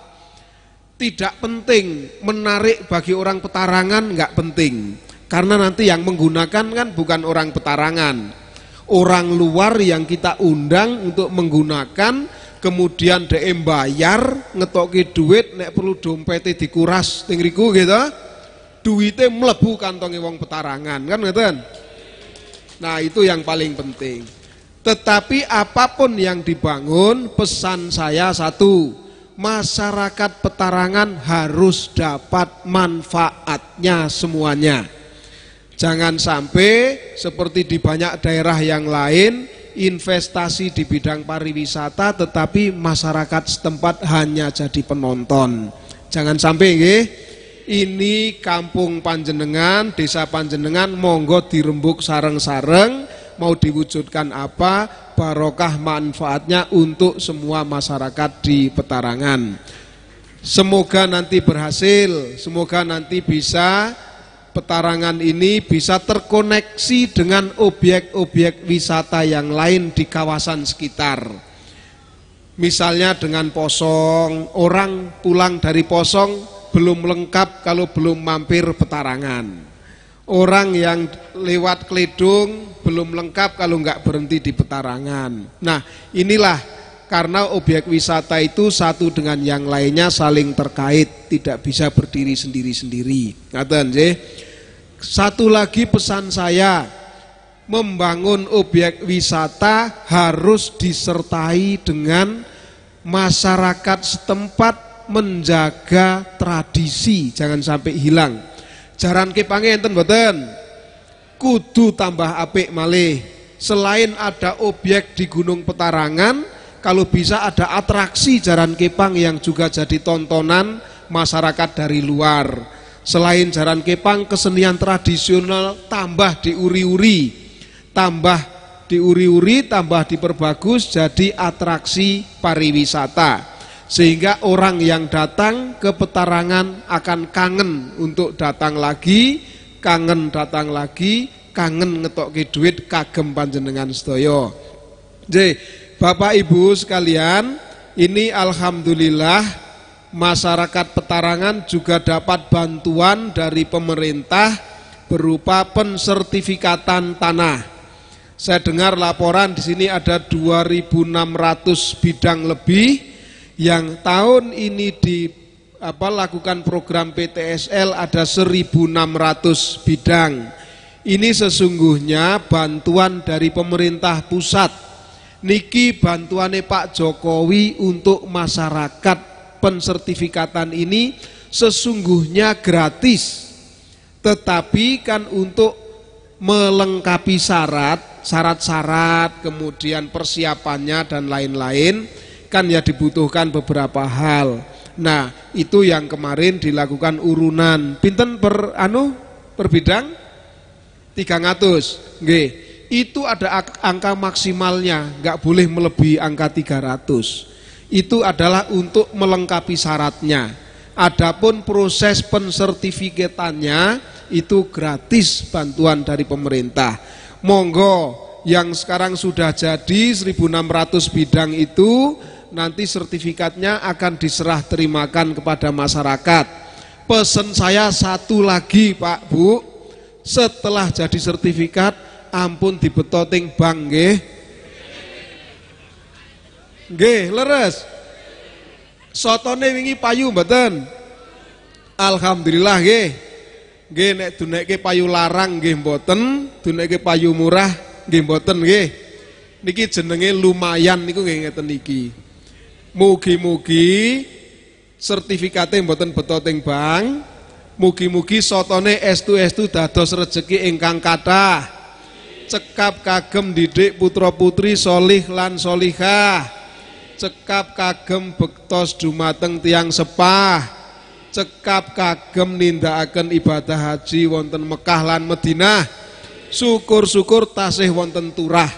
Tidak penting menarik bagi orang Petarangan, nggak penting, karena nanti yang menggunakan kan bukan orang Petarangan, orang luar yang kita undang untuk menggunakan, kemudian D M bayar, ngetoki duit, nek perlu dompetnya dikuras, tingriku gitu, duitnya melebu kantongi wong Petarangan, kan ngeten. Nah itu yang paling penting. Tetapi apapun yang dibangun, pesan saya satu, masyarakat Petarangan harus dapat manfaatnya semuanya. Jangan sampai seperti di banyak daerah yang lain, investasi di bidang pariwisata tetapi masyarakat setempat hanya jadi penonton. Jangan sampai nggih. Ini kampung panjenengan, desa panjenengan, monggo dirembuk sareng-sareng, mau diwujudkan apa, barokah manfaatnya untuk semua masyarakat di Petarangan. Semoga nanti berhasil, semoga nanti bisa Petarangan ini bisa terkoneksi dengan objek-objek wisata yang lain di kawasan sekitar. Misalnya dengan Posong, orang pulang dari Posong belum lengkap kalau belum mampir Petarangan. Orang yang lewat Kledung belum lengkap kalau nggak berhenti di Petarangan. Nah inilah karena objek wisata itu satu dengan yang lainnya saling terkait, tidak bisa berdiri sendiri-sendiri. Ngaten nggih. Satu lagi pesan saya, membangun objek wisata harus disertai dengan masyarakat setempat menjaga tradisi, jangan sampai hilang. Jaran kepange enten mboten? Kudu tambah apik malih. Selain ada objek di Gunung Petarangan, kalau bisa ada atraksi jaran kepang yang juga jadi tontonan masyarakat dari luar. Selain jaran kepang, kesenian tradisional tambah diuri-uri, tambah diuri-uri, tambah diperbagus jadi atraksi pariwisata. Sehingga orang yang datang ke Petarangan akan kangen untuk datang lagi, kangen datang lagi, kangen ngetokke duit kagem panjenengan sedaya. Nggih, Bapak Ibu sekalian, ini alhamdulillah masyarakat Petarangan juga dapat bantuan dari pemerintah berupa pensertifikatan tanah. Saya dengar laporan di sini ada dua ribu enam ratus bidang lebih yang tahun ini di apa lakukan program P T S L ada seribu enam ratus bidang. Ini sesungguhnya bantuan dari pemerintah pusat. Niki bantuannya Pak Jokowi untuk masyarakat pensertifikatan ini sesungguhnya gratis, tetapi kan untuk melengkapi syarat, syarat-syarat, kemudian persiapannya dan lain-lain, kan ya dibutuhkan beberapa hal. Nah, itu yang kemarin dilakukan urunan. Pinten per anu per bidang tiga ratus. Nggih. Itu ada angka maksimalnya, nggak boleh melebihi angka tiga ratus. Itu adalah untuk melengkapi syaratnya. Adapun proses pensertifikatannya itu gratis bantuan dari pemerintah. Monggo yang sekarang sudah jadi seribu enam ratus bidang itu nanti sertifikatnya akan diserah terimakan kepada masyarakat. Pesan saya satu lagi Pak Bu, setelah jadi sertifikat ampun dibetoting bank nggih. Nggih, leres. Sotone wingi payu mboten? Alhamdulillah nggih. Nggih nek dunekke payu larang nggih mboten, dunekke payu murah nggih mboten nggih. Niki jenenge lumayan niku nggih ngeten niki. Mugi-mugi sertifikate mboten betoting bank. Mugi-mugi sotone estu-estu dados rejeki ingkang kathah. Cekap kagem didik putra-putri solih lan solihah. Cekap kagem bektos dumateng tiang sepah, cekap kagem nindakaken ibadah haji wonten Mekah lan Madinah, syukur-syukur tasih wonten turah.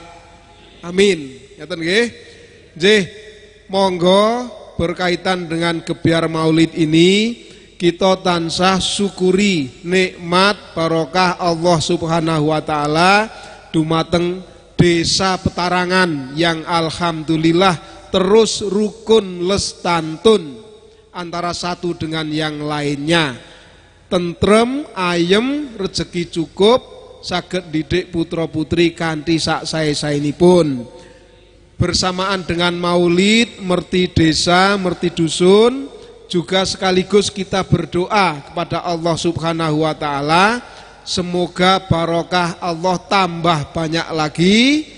Amin. Ngaten nggih. Nggih, monggo berkaitan dengan gebyar Maulid ini kita tansah syukuri nikmat barokah Allah Subhanahu wa taala dumateng Desa Petarangan yang alhamdulillah terus rukun lestantun antara satu dengan yang lainnya, tentrem, ayem, rezeki cukup, saged didik putra putri kanthi sak sae-saenipun. Bersamaan dengan Maulid, merti desa, merti dusun, juga sekaligus kita berdoa kepada Allah Subhanahu wa taala, semoga barokah Allah tambah banyak lagi.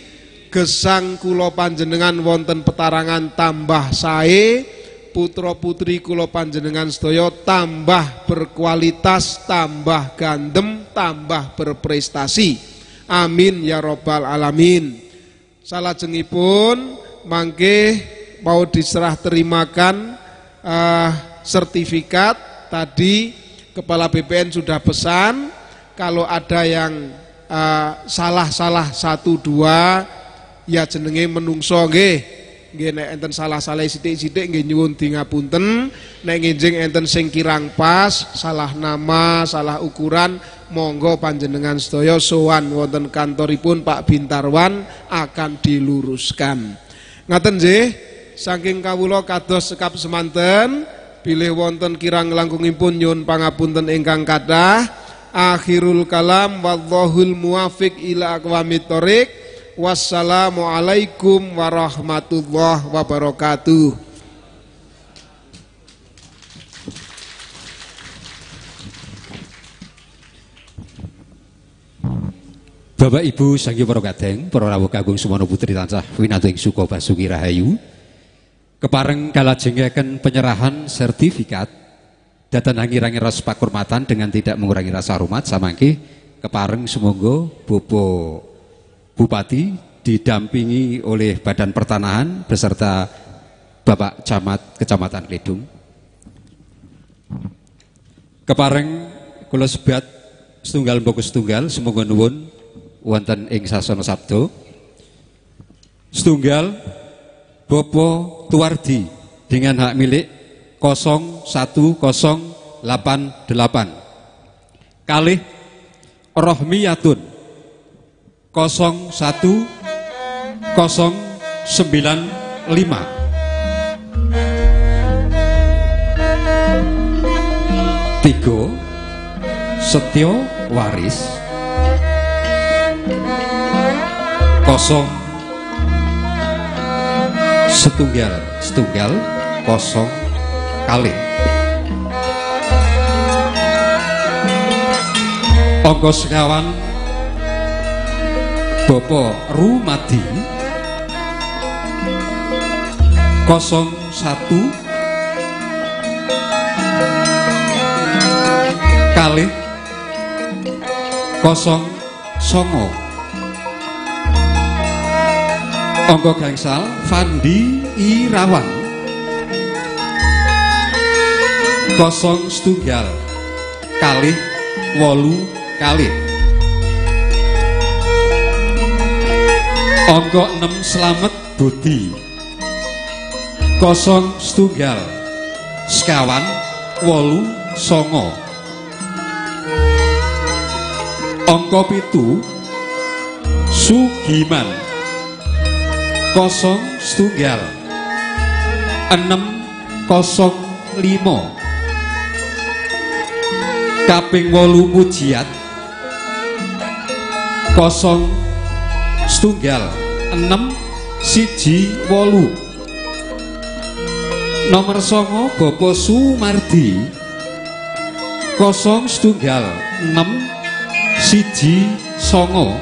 Gesang kula panjenengan wonten Petarangan tambah sae, putra putri kula panjenengan sedaya tambah berkualitas, tambah gandem, tambah berprestasi. Amin ya robbal alamin. Salajengipun mangke mau diserah terimakan uh, sertifikat. Tadi Kepala B P N sudah pesan kalau ada yang salah-salah uh, satu dua ya jenenge menungso nggih. Nggih nek enten salah-salah sithik-sithik nggih nyuwun dingapunten. Nek nginjing enten sing kirang pas, salah nama, salah ukuran, monggo panjenengan sedaya sowan wonten kantoripun Pak Bintarwan akan diluruskan. Ngaten nggih, saking kawula kados sekap semanten, bilih wonten kirang langkungipun nyuwun pangapunten ingkang kathah. Akhirul kalam wallahul muwafiq ila aqwamit thoriq. Wassalamualaikum warahmatullahi wabarakatuh. Bapak Ibu saking para kadang, para rawuh kagung semono putri tansah winantu ing suka basuki rahayu. Kepareng kalajengaken penyerahan sertifikat dhateng angir-angir rasa pakurmatan dengan tidak mengurangi rasa hormat samangke kepareng sumangga Bapak Bupati didampingi oleh Badan Pertanahan beserta Bapak Camat Kecamatan Kledung. Kepareng kula sebat setunggal mboko setunggal sumangga nuwun wonten ing sasana sabda. Setunggal Bapak Tuwardi dengan hak milik nol satu nol delapan delapan. Kalih Rohmiyatun nol satu nol sembilan lima. Tiga Setyo Waris kosong setunggal setunggal kosong kali. Angka sekawan Bapak Rumadi nol satu kalih kosong songo angka gangsal Fandi Irawan kosong setunggal kalih wolu kalih angka enam Slamet Budi kosong setunggal sekawan wolu songo angka pitu Sugiman kosong setunggal enam kosong limo kaping wolu Mujiat kosong setunggal enam siji wolu nomor songo Bapak Sumardi kosong setunggal enam siji songo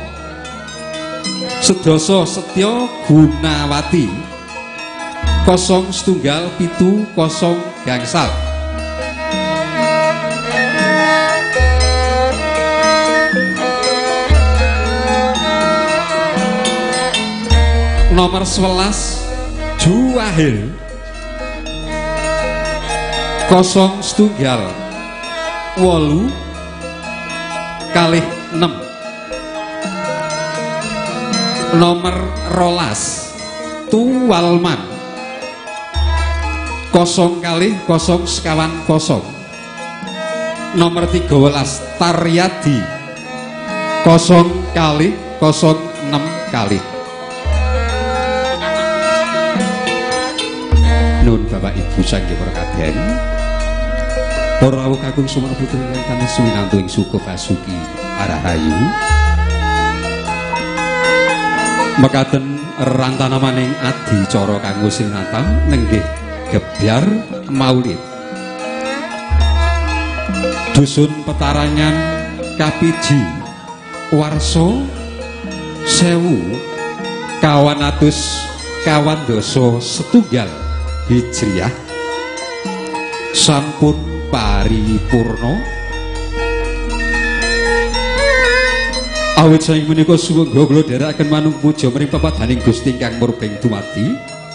Sedoso Setyo Gunawati kosong setunggal pitu kosong gangsal nomor sebelas Juwahil kosong setunggal wolu kalih enam nomor rolas Tuwalman kosong kalih kosong sekawan kosong nomor tiga belas Taryadi kosong kalih kosong enam kalih nun Bapak Ibu Sangga Perkaden para rawuh kakung sumana putri ingkang suwinanto ing Suko Basuki Arahayu mekaten rantana maning adicara kanggo sinatang nenggih gebyar maulid dusun petarangan kapiji warso sewu kawan atus kawan doso setunggal hijriyah sampun paripurna awit saing menika sumangga kula dherekaken manung puja mring pepadaning Gusti ingkang murbeng dumadi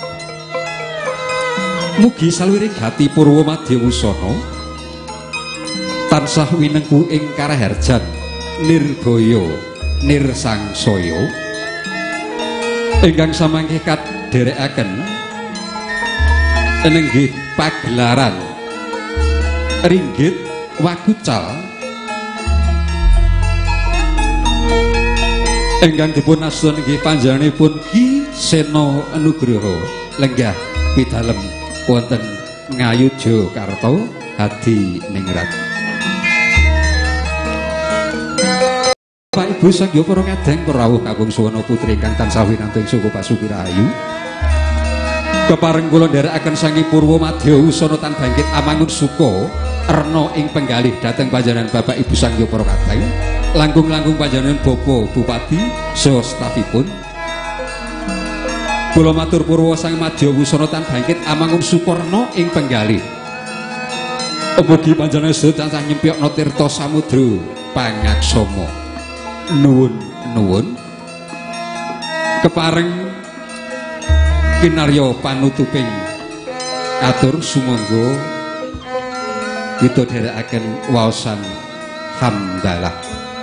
mugi saluwiring gati purwa madya wusana tansah winengku ing karaharjan nirbaya nirsangsaya ingkang samangke kadherekaken nenggih pagelaran ringgit wakucal ingkang dipun astana nggih panjenenganipun Ki Seno Nugroho lenggah pidalem wonten Ngayogyakarta Hadi Ningrat. Bapak Ibu Sangga para ngadeng para rawuh kakung suwana putri ingkang tansah winanto ing Suko Basuki Rahayu kepareng kula nderekaken sangi purwa madya wusana tan bangkit amangun suka erna ing penggalih dhateng panjenengan Bapak Ibu Sangga para kadang langkung-langkung panjenengan Bapak Bupati saha stafipun kula matur purwa sang madya wusana tan bangkit amangun sukarna ing penggalih mugi panjenengan sedaya tansah nyempyokna tirta samudra pangaksama nuwun-nuwun kepareng kinarya panutuping atur sumangga kita dherekaken waosan hamdalah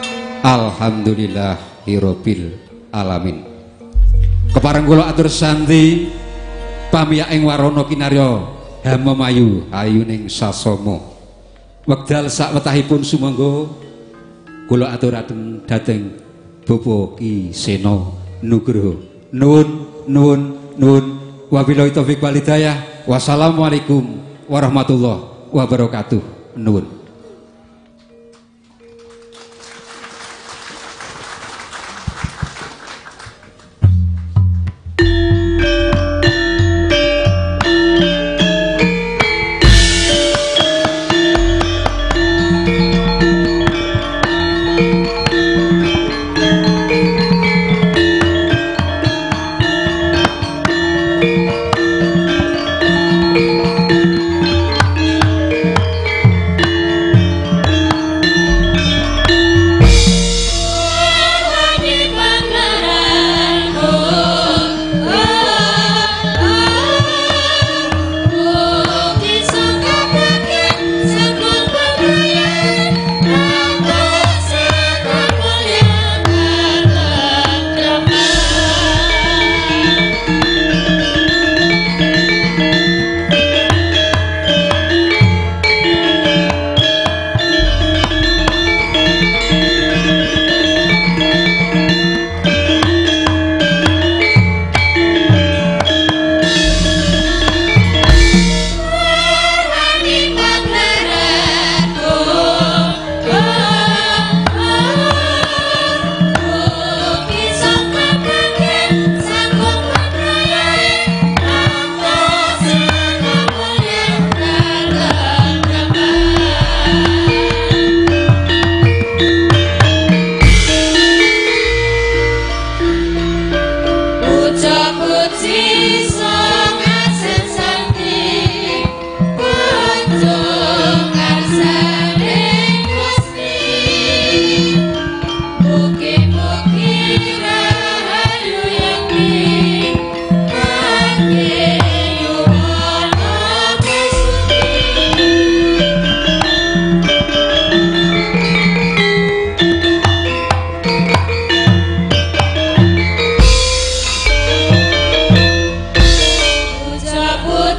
alhamdulillahirabbil alamin kepareng kula atur santi pamiyak ing warana kinarya hamamayu ayuning sasama wekdal sakwetahipun sumangga kula aturaken dhateng Bapak Ki Seno Nugroho nuwun nuwun nuwun wabillahi taufik wal hidayah wassalamualaikum warahmatullahi wabarakatuh nuwun.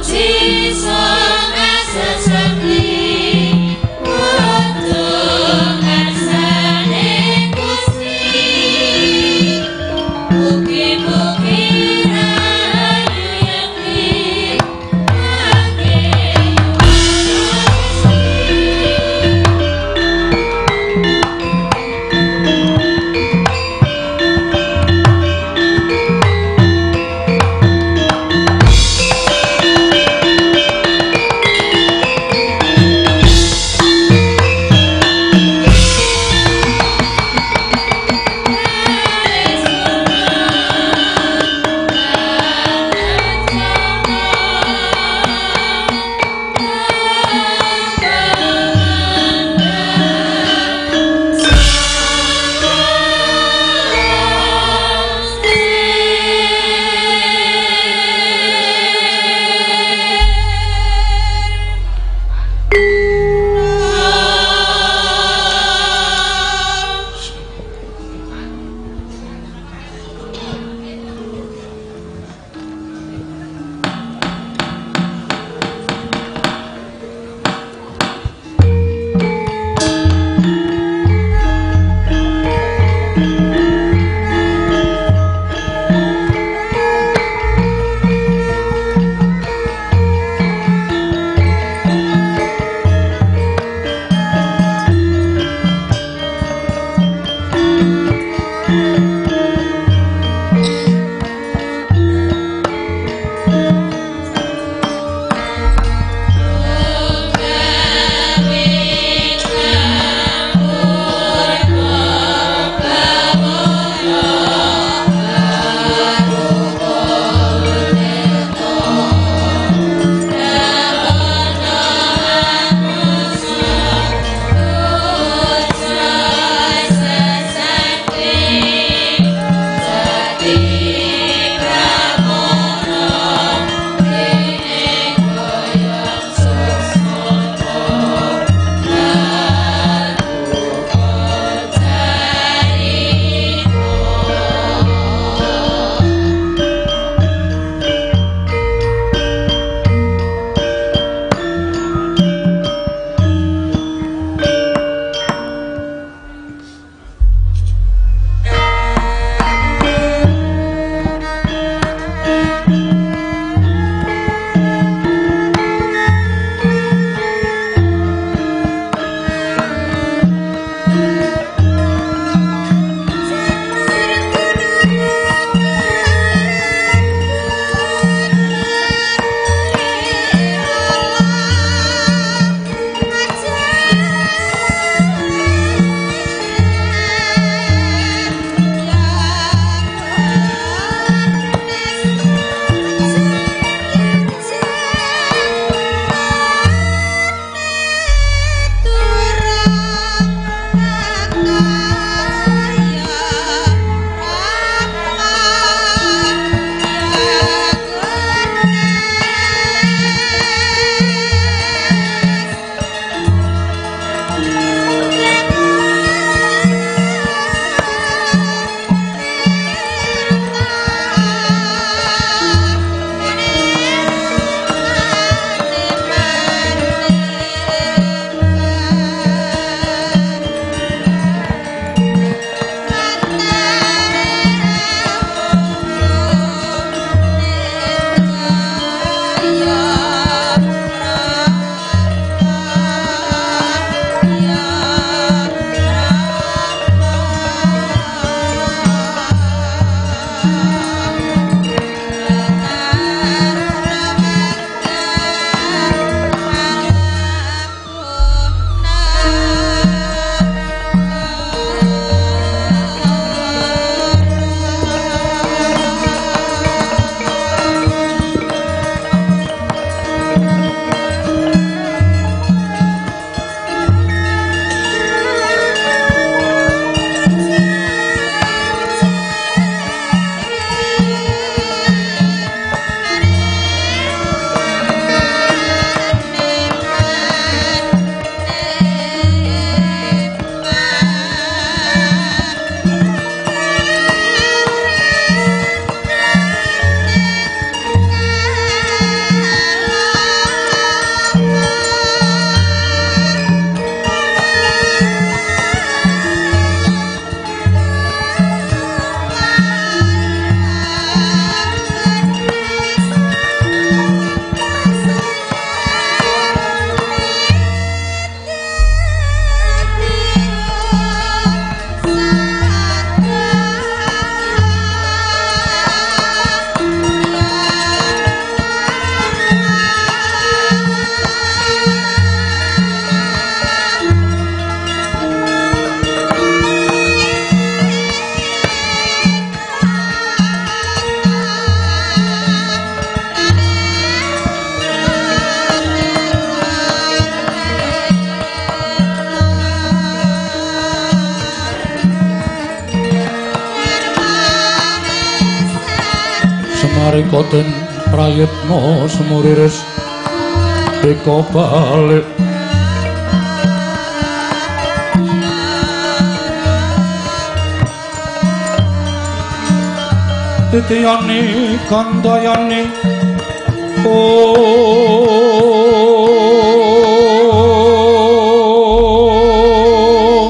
Thank you. nalika den prayitna semuriris deka balik titiyane kandayane oh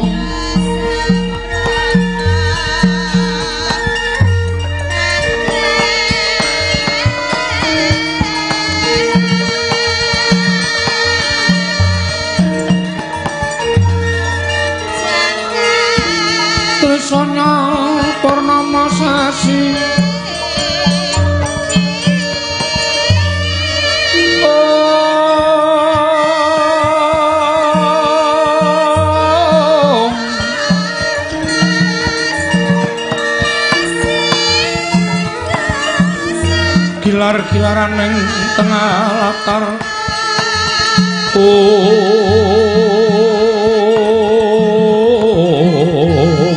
tresana purnama sasi kilar-kilaran ning tengah latar oh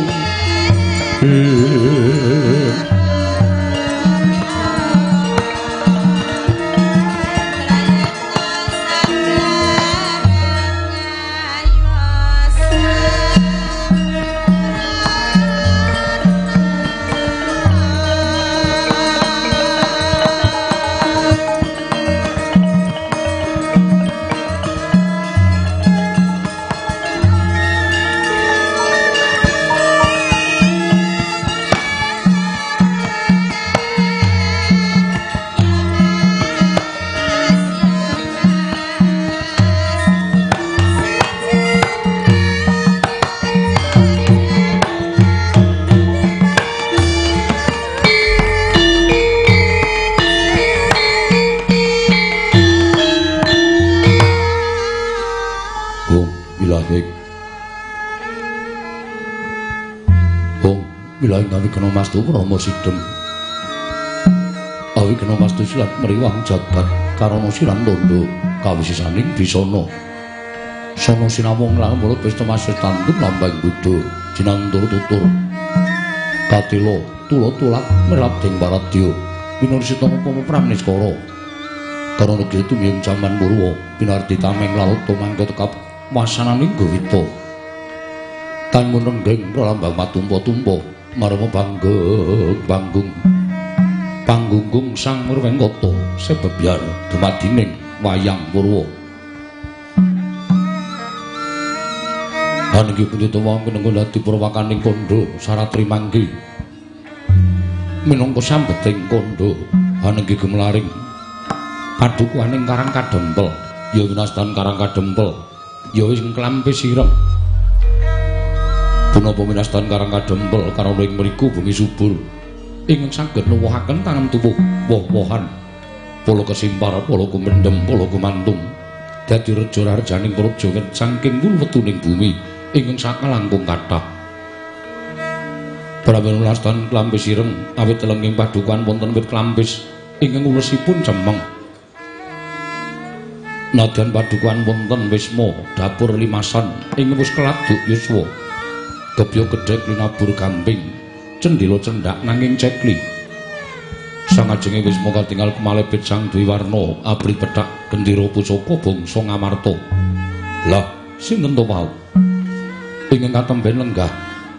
awi kena mastu Rama Sidhem awi kena mastu silat meriwang jagat karana silang tondo kawisisaning bisana sono sinamung lan mulut pesta masih tandem lambang Buddha jinang tur tutur katila tula tulak merap ding paradya winursita upama pramniskara karana negeri tumiyung jaman Purwa pinarti tameng lalata mangka tekap wasananing gawita tangun renggeng pralambang matumpa-tumpa marma banggeng panggung panggunggung sang Murwengkata sebebyar dumadining wayang Purwa aniki punyata wong pinenggo dadi purwakaning kandha saratri manggi minangka sambeting kandha aniki gemlaring padukuaning Karang Kadempel ya winastan Karang Kadempel ya wis nglampis sireng punapa winastan Karang Kadempel karana ing mriku bumi subur ingkang saged nuwuhaken tangan tuwuh woh-wohan pala kesimpar pala kumendhem pala kumantung dadi reja rajaning praja saking wuluwetuning bumi ingkang sakalangkung kathah praben winastan klampis ireng awit telenging padukan wonten wit klampis ingkang ulesipun cemeng nadyan padukan wonten wisma dapur limasan ingkang wis keladuk yuswa gebya gedhek linabur gamping cendhila cendak nanging cekli sangajenge wisma katingal kemalebet sang Dwiwarna abrit pethak gendera pusaka bangsa Ngamarta lah sinten to wau ingkang katemben lenggah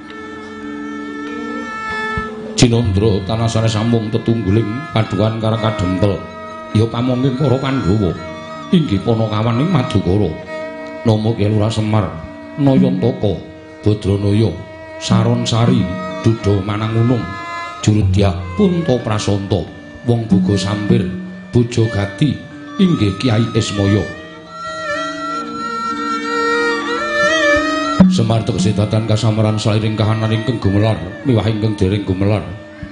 Cinandra tanasane sambung tetungguling padukan Karang Kadempel ya pamongking para Pandhawa inggih Panakawan ing Madukara nama Kelura Semar Nayantaka Badranaya Saronsari Duda Manangunung Jurudya Punta Prasanta Wong Buga Sampir Bojo Gati inggih Kyai Ismaya Semar tegese datan kasamaran saliring kahanan ingkang gumelar miwah ingkang dereng gumelar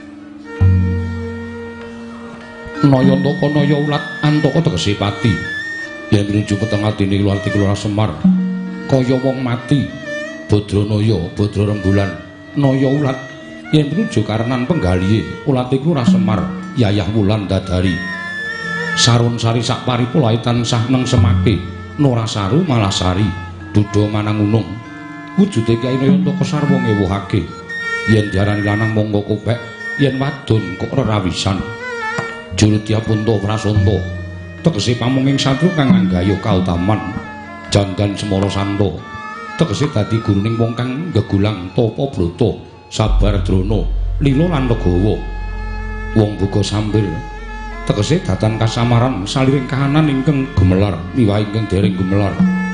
Nayantaka Naya ulat Antaka tegese pati yen menuju peteng adine luarti Kelura Semar kaya wong mati Badranaya Badra Rembulan Naya ulat yen menuju karenan penggalihe ulat iku Kelura Semar Yayah Wulan Dadari Saronsari sak paripolahe tansah neng semake Norasaru Malasari Duda Manangunung wujude Kyai Nayantaka sarwa ngewuhake yen diarani lanang monggo kopek yen wadon kok rerawisan Jurutya Punta Prasanta tegese pamunging satru kang anggayo kautaman jandan semara santa tegese dadi guruning wong kang gegulang tapa brata sabar drana lila lan legawa wong buka sambil tegese datan kasamaran saliring kahanan ingkang gemelar miwah ingkang dereng gemelar.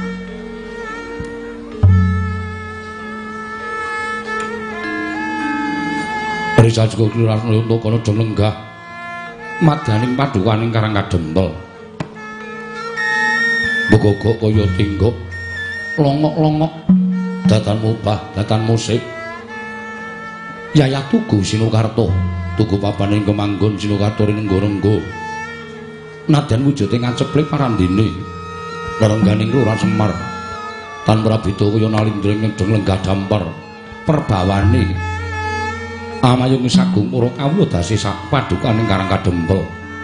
Risa juga kelurahan untuk kono dong lenggah madaning padukaning Karang Kadempel begogok kaya tinggok longok-longok datan mubah datan musik Yayah tugu Sinukarto tugu papaning kemanggon Sinukarto Rinenggo-renggo nadyan wujude ngaceplek parandene rerengganing Kelurahan Semar tan prabita kaya nalindring dong lenggah dampar perbawane amayung sagung para kawula dasi sak padukaning Karang Kadempel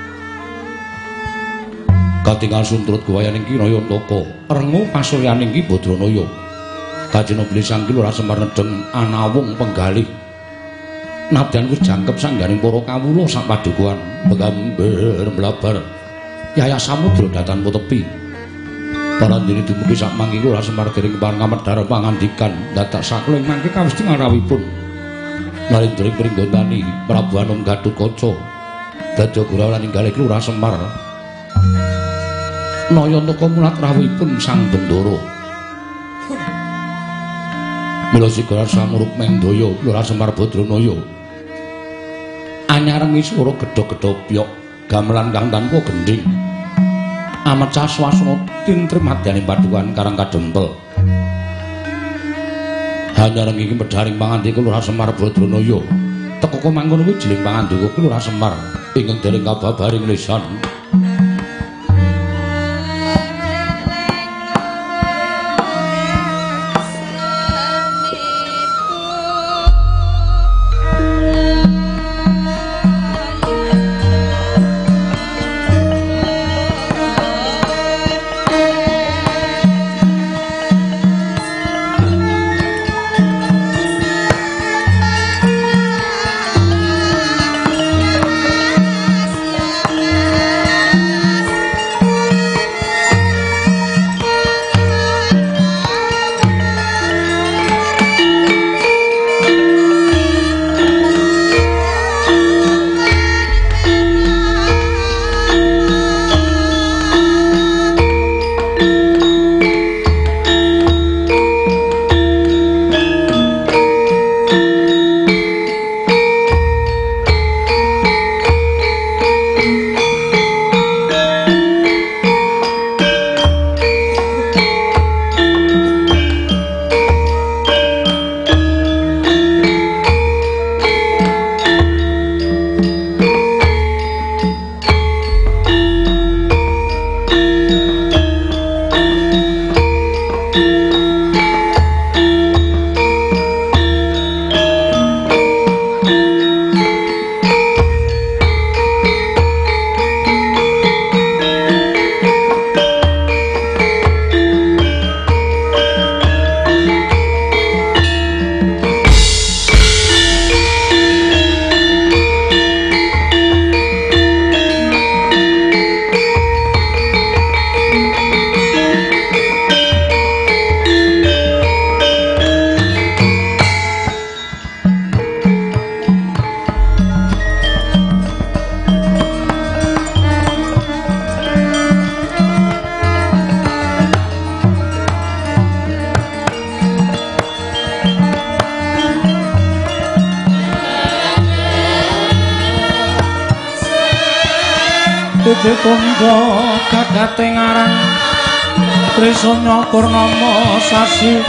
katingal suntrut guwayaning Ki Nayantaka rengu pasuryaning Ki Badranaya kajena blisang Ki Lurah Semar nedeng anawung penggalih nadyan wis jangkep sangganing para kawula sak padukuhan begamber mlabar Yayah Samudra datan putepi parandene dumugi sak mangki Lurah Semar dereng pangamedhar pangandikan dadak sakeling mangke kawis ngarawipun nalindring pringgondani Prabu Anom Gatotkaca dadya gurawan inggalih Lurah Semar Nayantaka mulat rawuhipun Sang Bendara mila sigara samuruk mendaya Lurah Semar Badranaya anyarengi swara gedhog-gedhog piyok gamelan kang tanpa gendhing amecah swasana tintrim madyaning padukan Karang Kadempel hanyarengi iki medharing pangandika Lurah Semar Badranaya teka mangkono kuwi jiling pangandika Lurah Semar ingkang dereng kababaring lisan Tunda gagate ngaran Trisanya Purnama sasi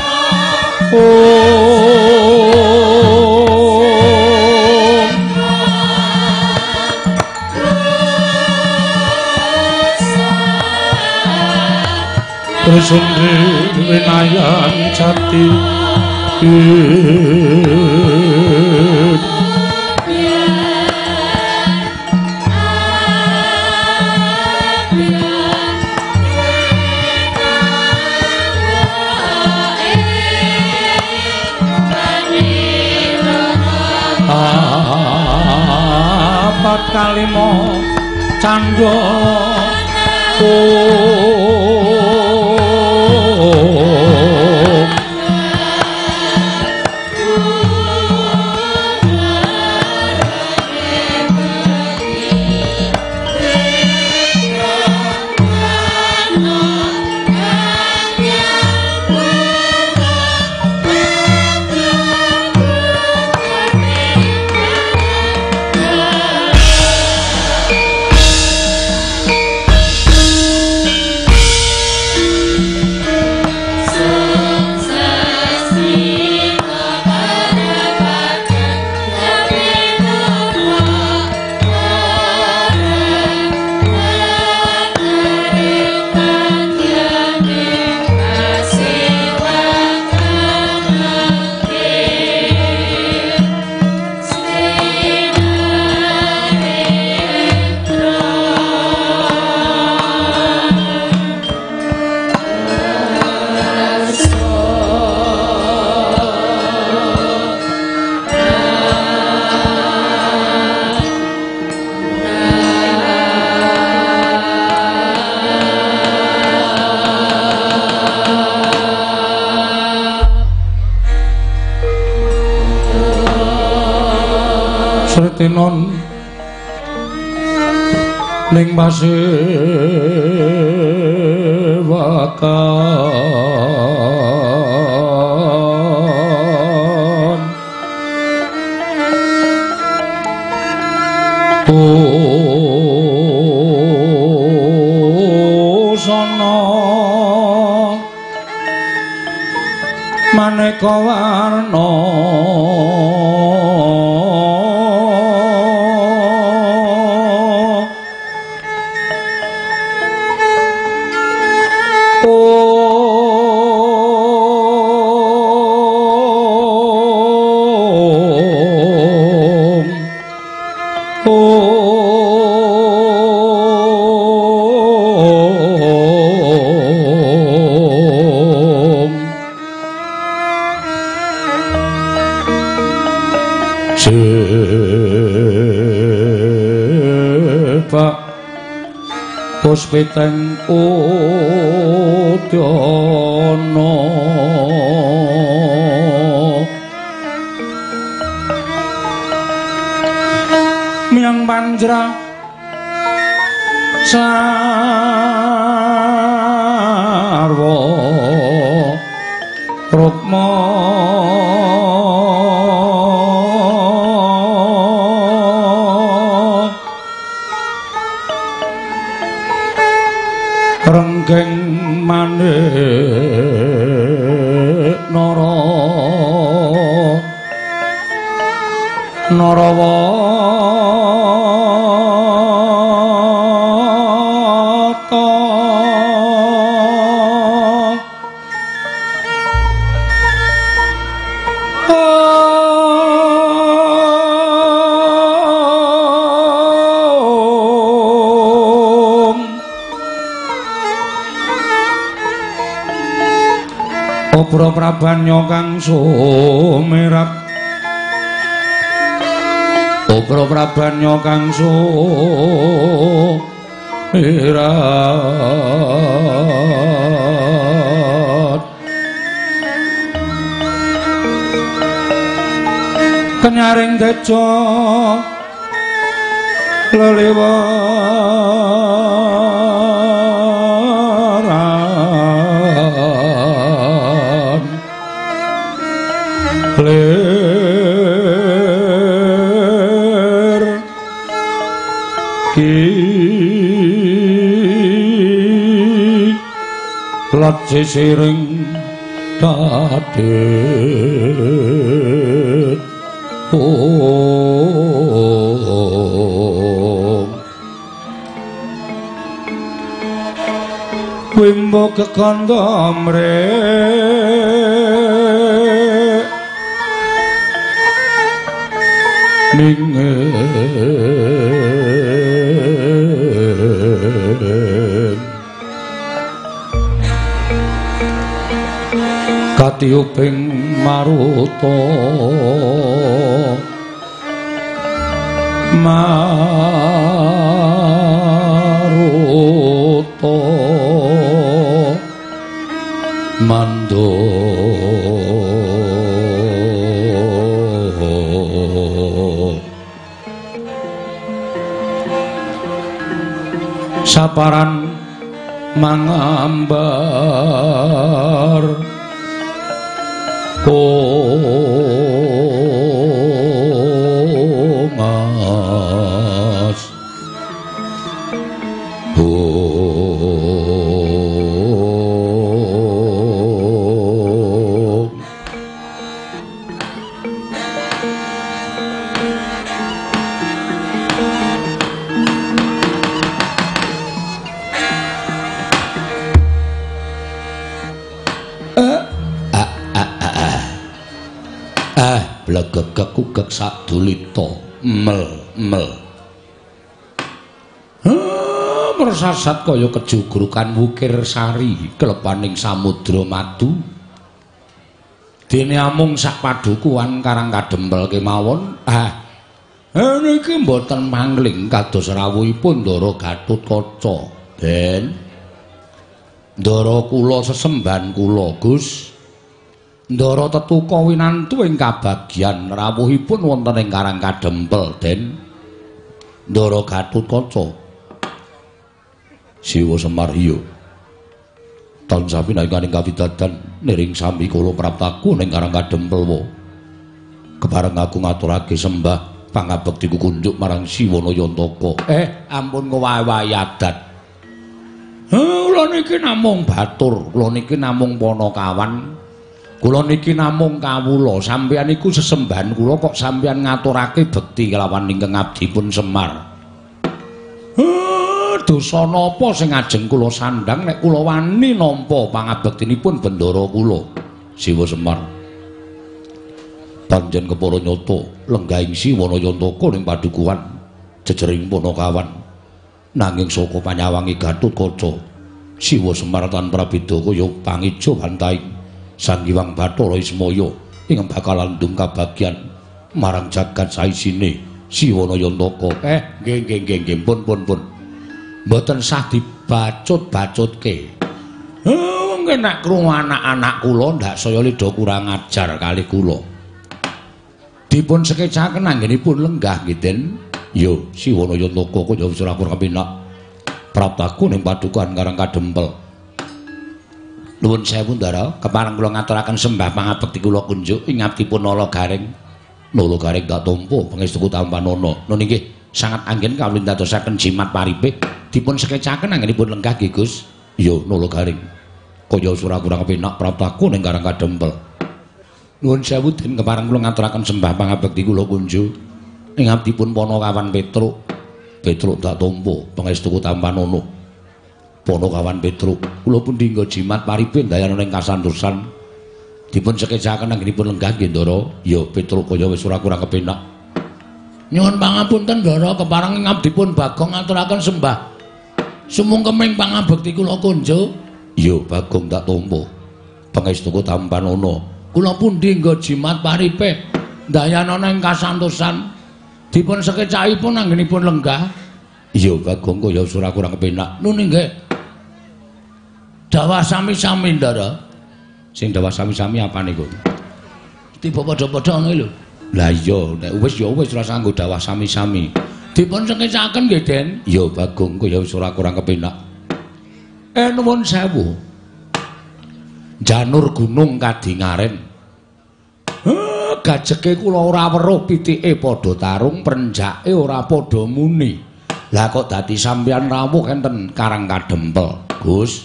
Om Trisundri winayan jati kalimo candra oh Sretinon ning pasewakan oh sono maneka warna Pak Puspiteng Udyana Miang Panjra Sarwa Rukma renggeng manik nara narawata Obro Prabanya kang sumirat Obro Prabanya kang sumirat Kenyaring deca leliwaran ler ki lat sisiring kadet oh wimbo kekanda mrek ning katiuping maruta ma nyoto mando saparan mangambar kongas blegegek kugek sadulita mel mel mersasat kaya kejugrukan wukir sari kelepaning samudra madu dene amung sak padukuhan Karang Kadempel kemawon ah niki mboten mangling kados rawuhipun Ndara Gatotkaca ben Ndara kula sesembahan kula Gus Ndara Tetuka winantu ing kabagyan rawuhipun wonten ing Karang Kadempel den Ndara Gatotkaca Siwa Semar iya taun sami nanging kawidadan niring sami kula praptaku ning Karang Kadempel wa kebareng aku ngaturake sembah pangabektiku kunjuk marang Siwana Yantaka eh ampun kowe-wae adat kula niki namung batur kula niki namung Panakawan kula niki namung kawula sampeyan iku sesembahan kula kok sampeyan ngaturake bekti kelawan ingkang abdipun Semar. Heh, dosa napa sing ajeng kula sandhang nek kula wani nampa pangabektinipun bendara kula Siwa Semar. Panjen kepara nyata lenggahing Siwana Yantaka ning padukuhan jejering Panakawan nanging saka panyawangi Gatotkaca Siwa Semar tan prabeda kaya pangijo bantaing Sang Hyang Bathara Ismaya ing bakalan ndung kabagyan marang jagat saisine Siwana Yantaka. Eh, nggih nggih nggih nggih pun pun pun. Mboten sah dibacut-bacutke. Oh, nggih nek krungu anak-anak kula ndak saya lida kurang ajar kalih kula. Dipun sekecaken anggenipun lenggah nggih Den. Yo, Siwana Yantaka kaya wis ora kepenak. Praptaku ning padukuhan Karang Kadempel. Nuwun sewu Ndara, kepareng kula ngaturaken sembah pangabekti kula kunjuk ing abdipun Nala Garing. Nala Garing tak tampa pangestuku tampanana. Nun inggih sangat anggen kawula ndadosaken jimat paripih dipun sekecaken anggenipun lenggah nggih Gus. Iya Nala Garing. Kaya ora kurang kepenak praptaku ning Karang Kadempel. Nuwun sewu Den kepareng kula ngaturaken sembah pangabekti kula kunjuk ing abdipun Panakawan Petruk. Petruk tak tampa pangestuku tampanana. Panakawan Petruk kula pun dinggo jimat paripih dayana ing kasantosan dipun sekecaken anggenipun lenggah nggih Ndara. Ya Petruk kaya wis ora kurang kepenak. Nyuwun pangapunten Ndara kepareng ing abdipun Bagong ngaturaken sembah sumungkeming pangabekti kula kunjuk. Ya Bagong tak tampa pangestuku tampanana. Kula pun dinggo jimat paripih dayana ing kasantosan dipun sekecakipun anggenipun lenggah. Ya Bagong kaya wis ora kurang kepenak. Nun inggih dawah sami-sami Ndara. Sing dawah sami-sami apa niku? Tiba padha-padha ngene lho. Lah iya, nek wis ya wis ora sanggo dawah sami-sami. Dipun sekecaken nggih Den. Ya Bagong kaya wis ora kurang kepenak. Eh nuwun sewu. Janur gunung kadingaren. Eh gajeke kula ora weruh pitike padha tarung, prenjake ora padha muni. Lah kok dadi sampeyan rawuh enten Karang Kadempel, Gus?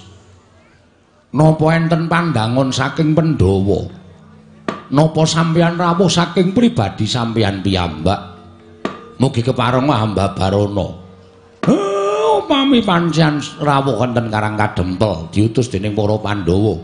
Napa enten pandangon saking Pandhawa? Napa sampeyan rawuh saking pribadi sampeyan piyambak? Mugi kepareng hamba Barana. Oh, upami pancen rawuh enten Karang Kadempel diutus dening para Pandhawa.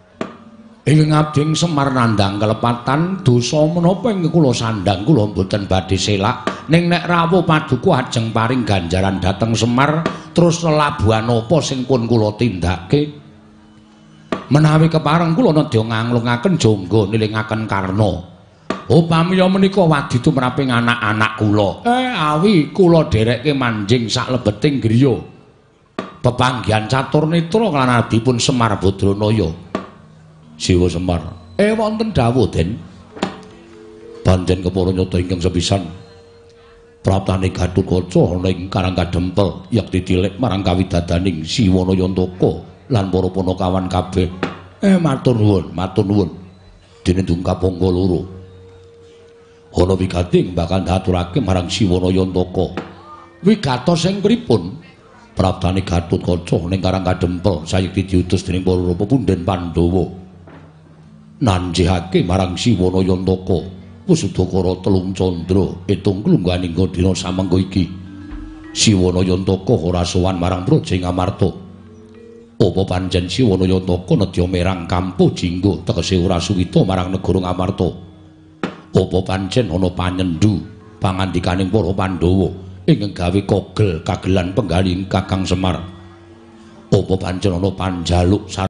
Ing abding Semar nandhang kelepatan dosa menapa ing kula sandhang kula mboten badhe selak ning nek rawuh paduka ajeng paring ganjaran dhateng Semar terus lelabuhan apa sing pun kula tindake menawi kepareng kula nedya nganglungaken jangga nilingaken karna upami menika wadi tumraping anak-anak kula eh awi kula dherekke manjing sak lebeting griya pepanggihan catur nitra lan adipun Semar Badranaya. Siwa Semar, eh wonten dawuh Den. Panjen kepara nyata ingkang sepisan. Praptane Gatotkaca ana ing Karang Kadempel yakti dilek marang kawidadaning Siwana Yantaka lan para punakawan kabeh. Eh matur nuwun, matur nuwun. Dene dungkap angka loro. Ana wigating bakal ndaturake marang Siwana Yantaka. Wigatos sing pripun? Praptane Gatotkaca ning Karang Kadempel sayekti diutus dening para pepunden Pandhawa. Nanjihake marang Siwana Yantaka. Pusudakara telung candra etung klungganing dina samengko iki Siwana Yantaka ora sowan marang Praja Ngamarta. Apa pancen Siwana Yantaka nedya merang Kampuh Jingga tegese ora suwita marang negara Ngamarta? Apa pancen ana panyendhu pangandikaning para Pandhawa ingkang gawe kogel kagelan penggaling Kakang Semar? Apa pancen ana panjaluk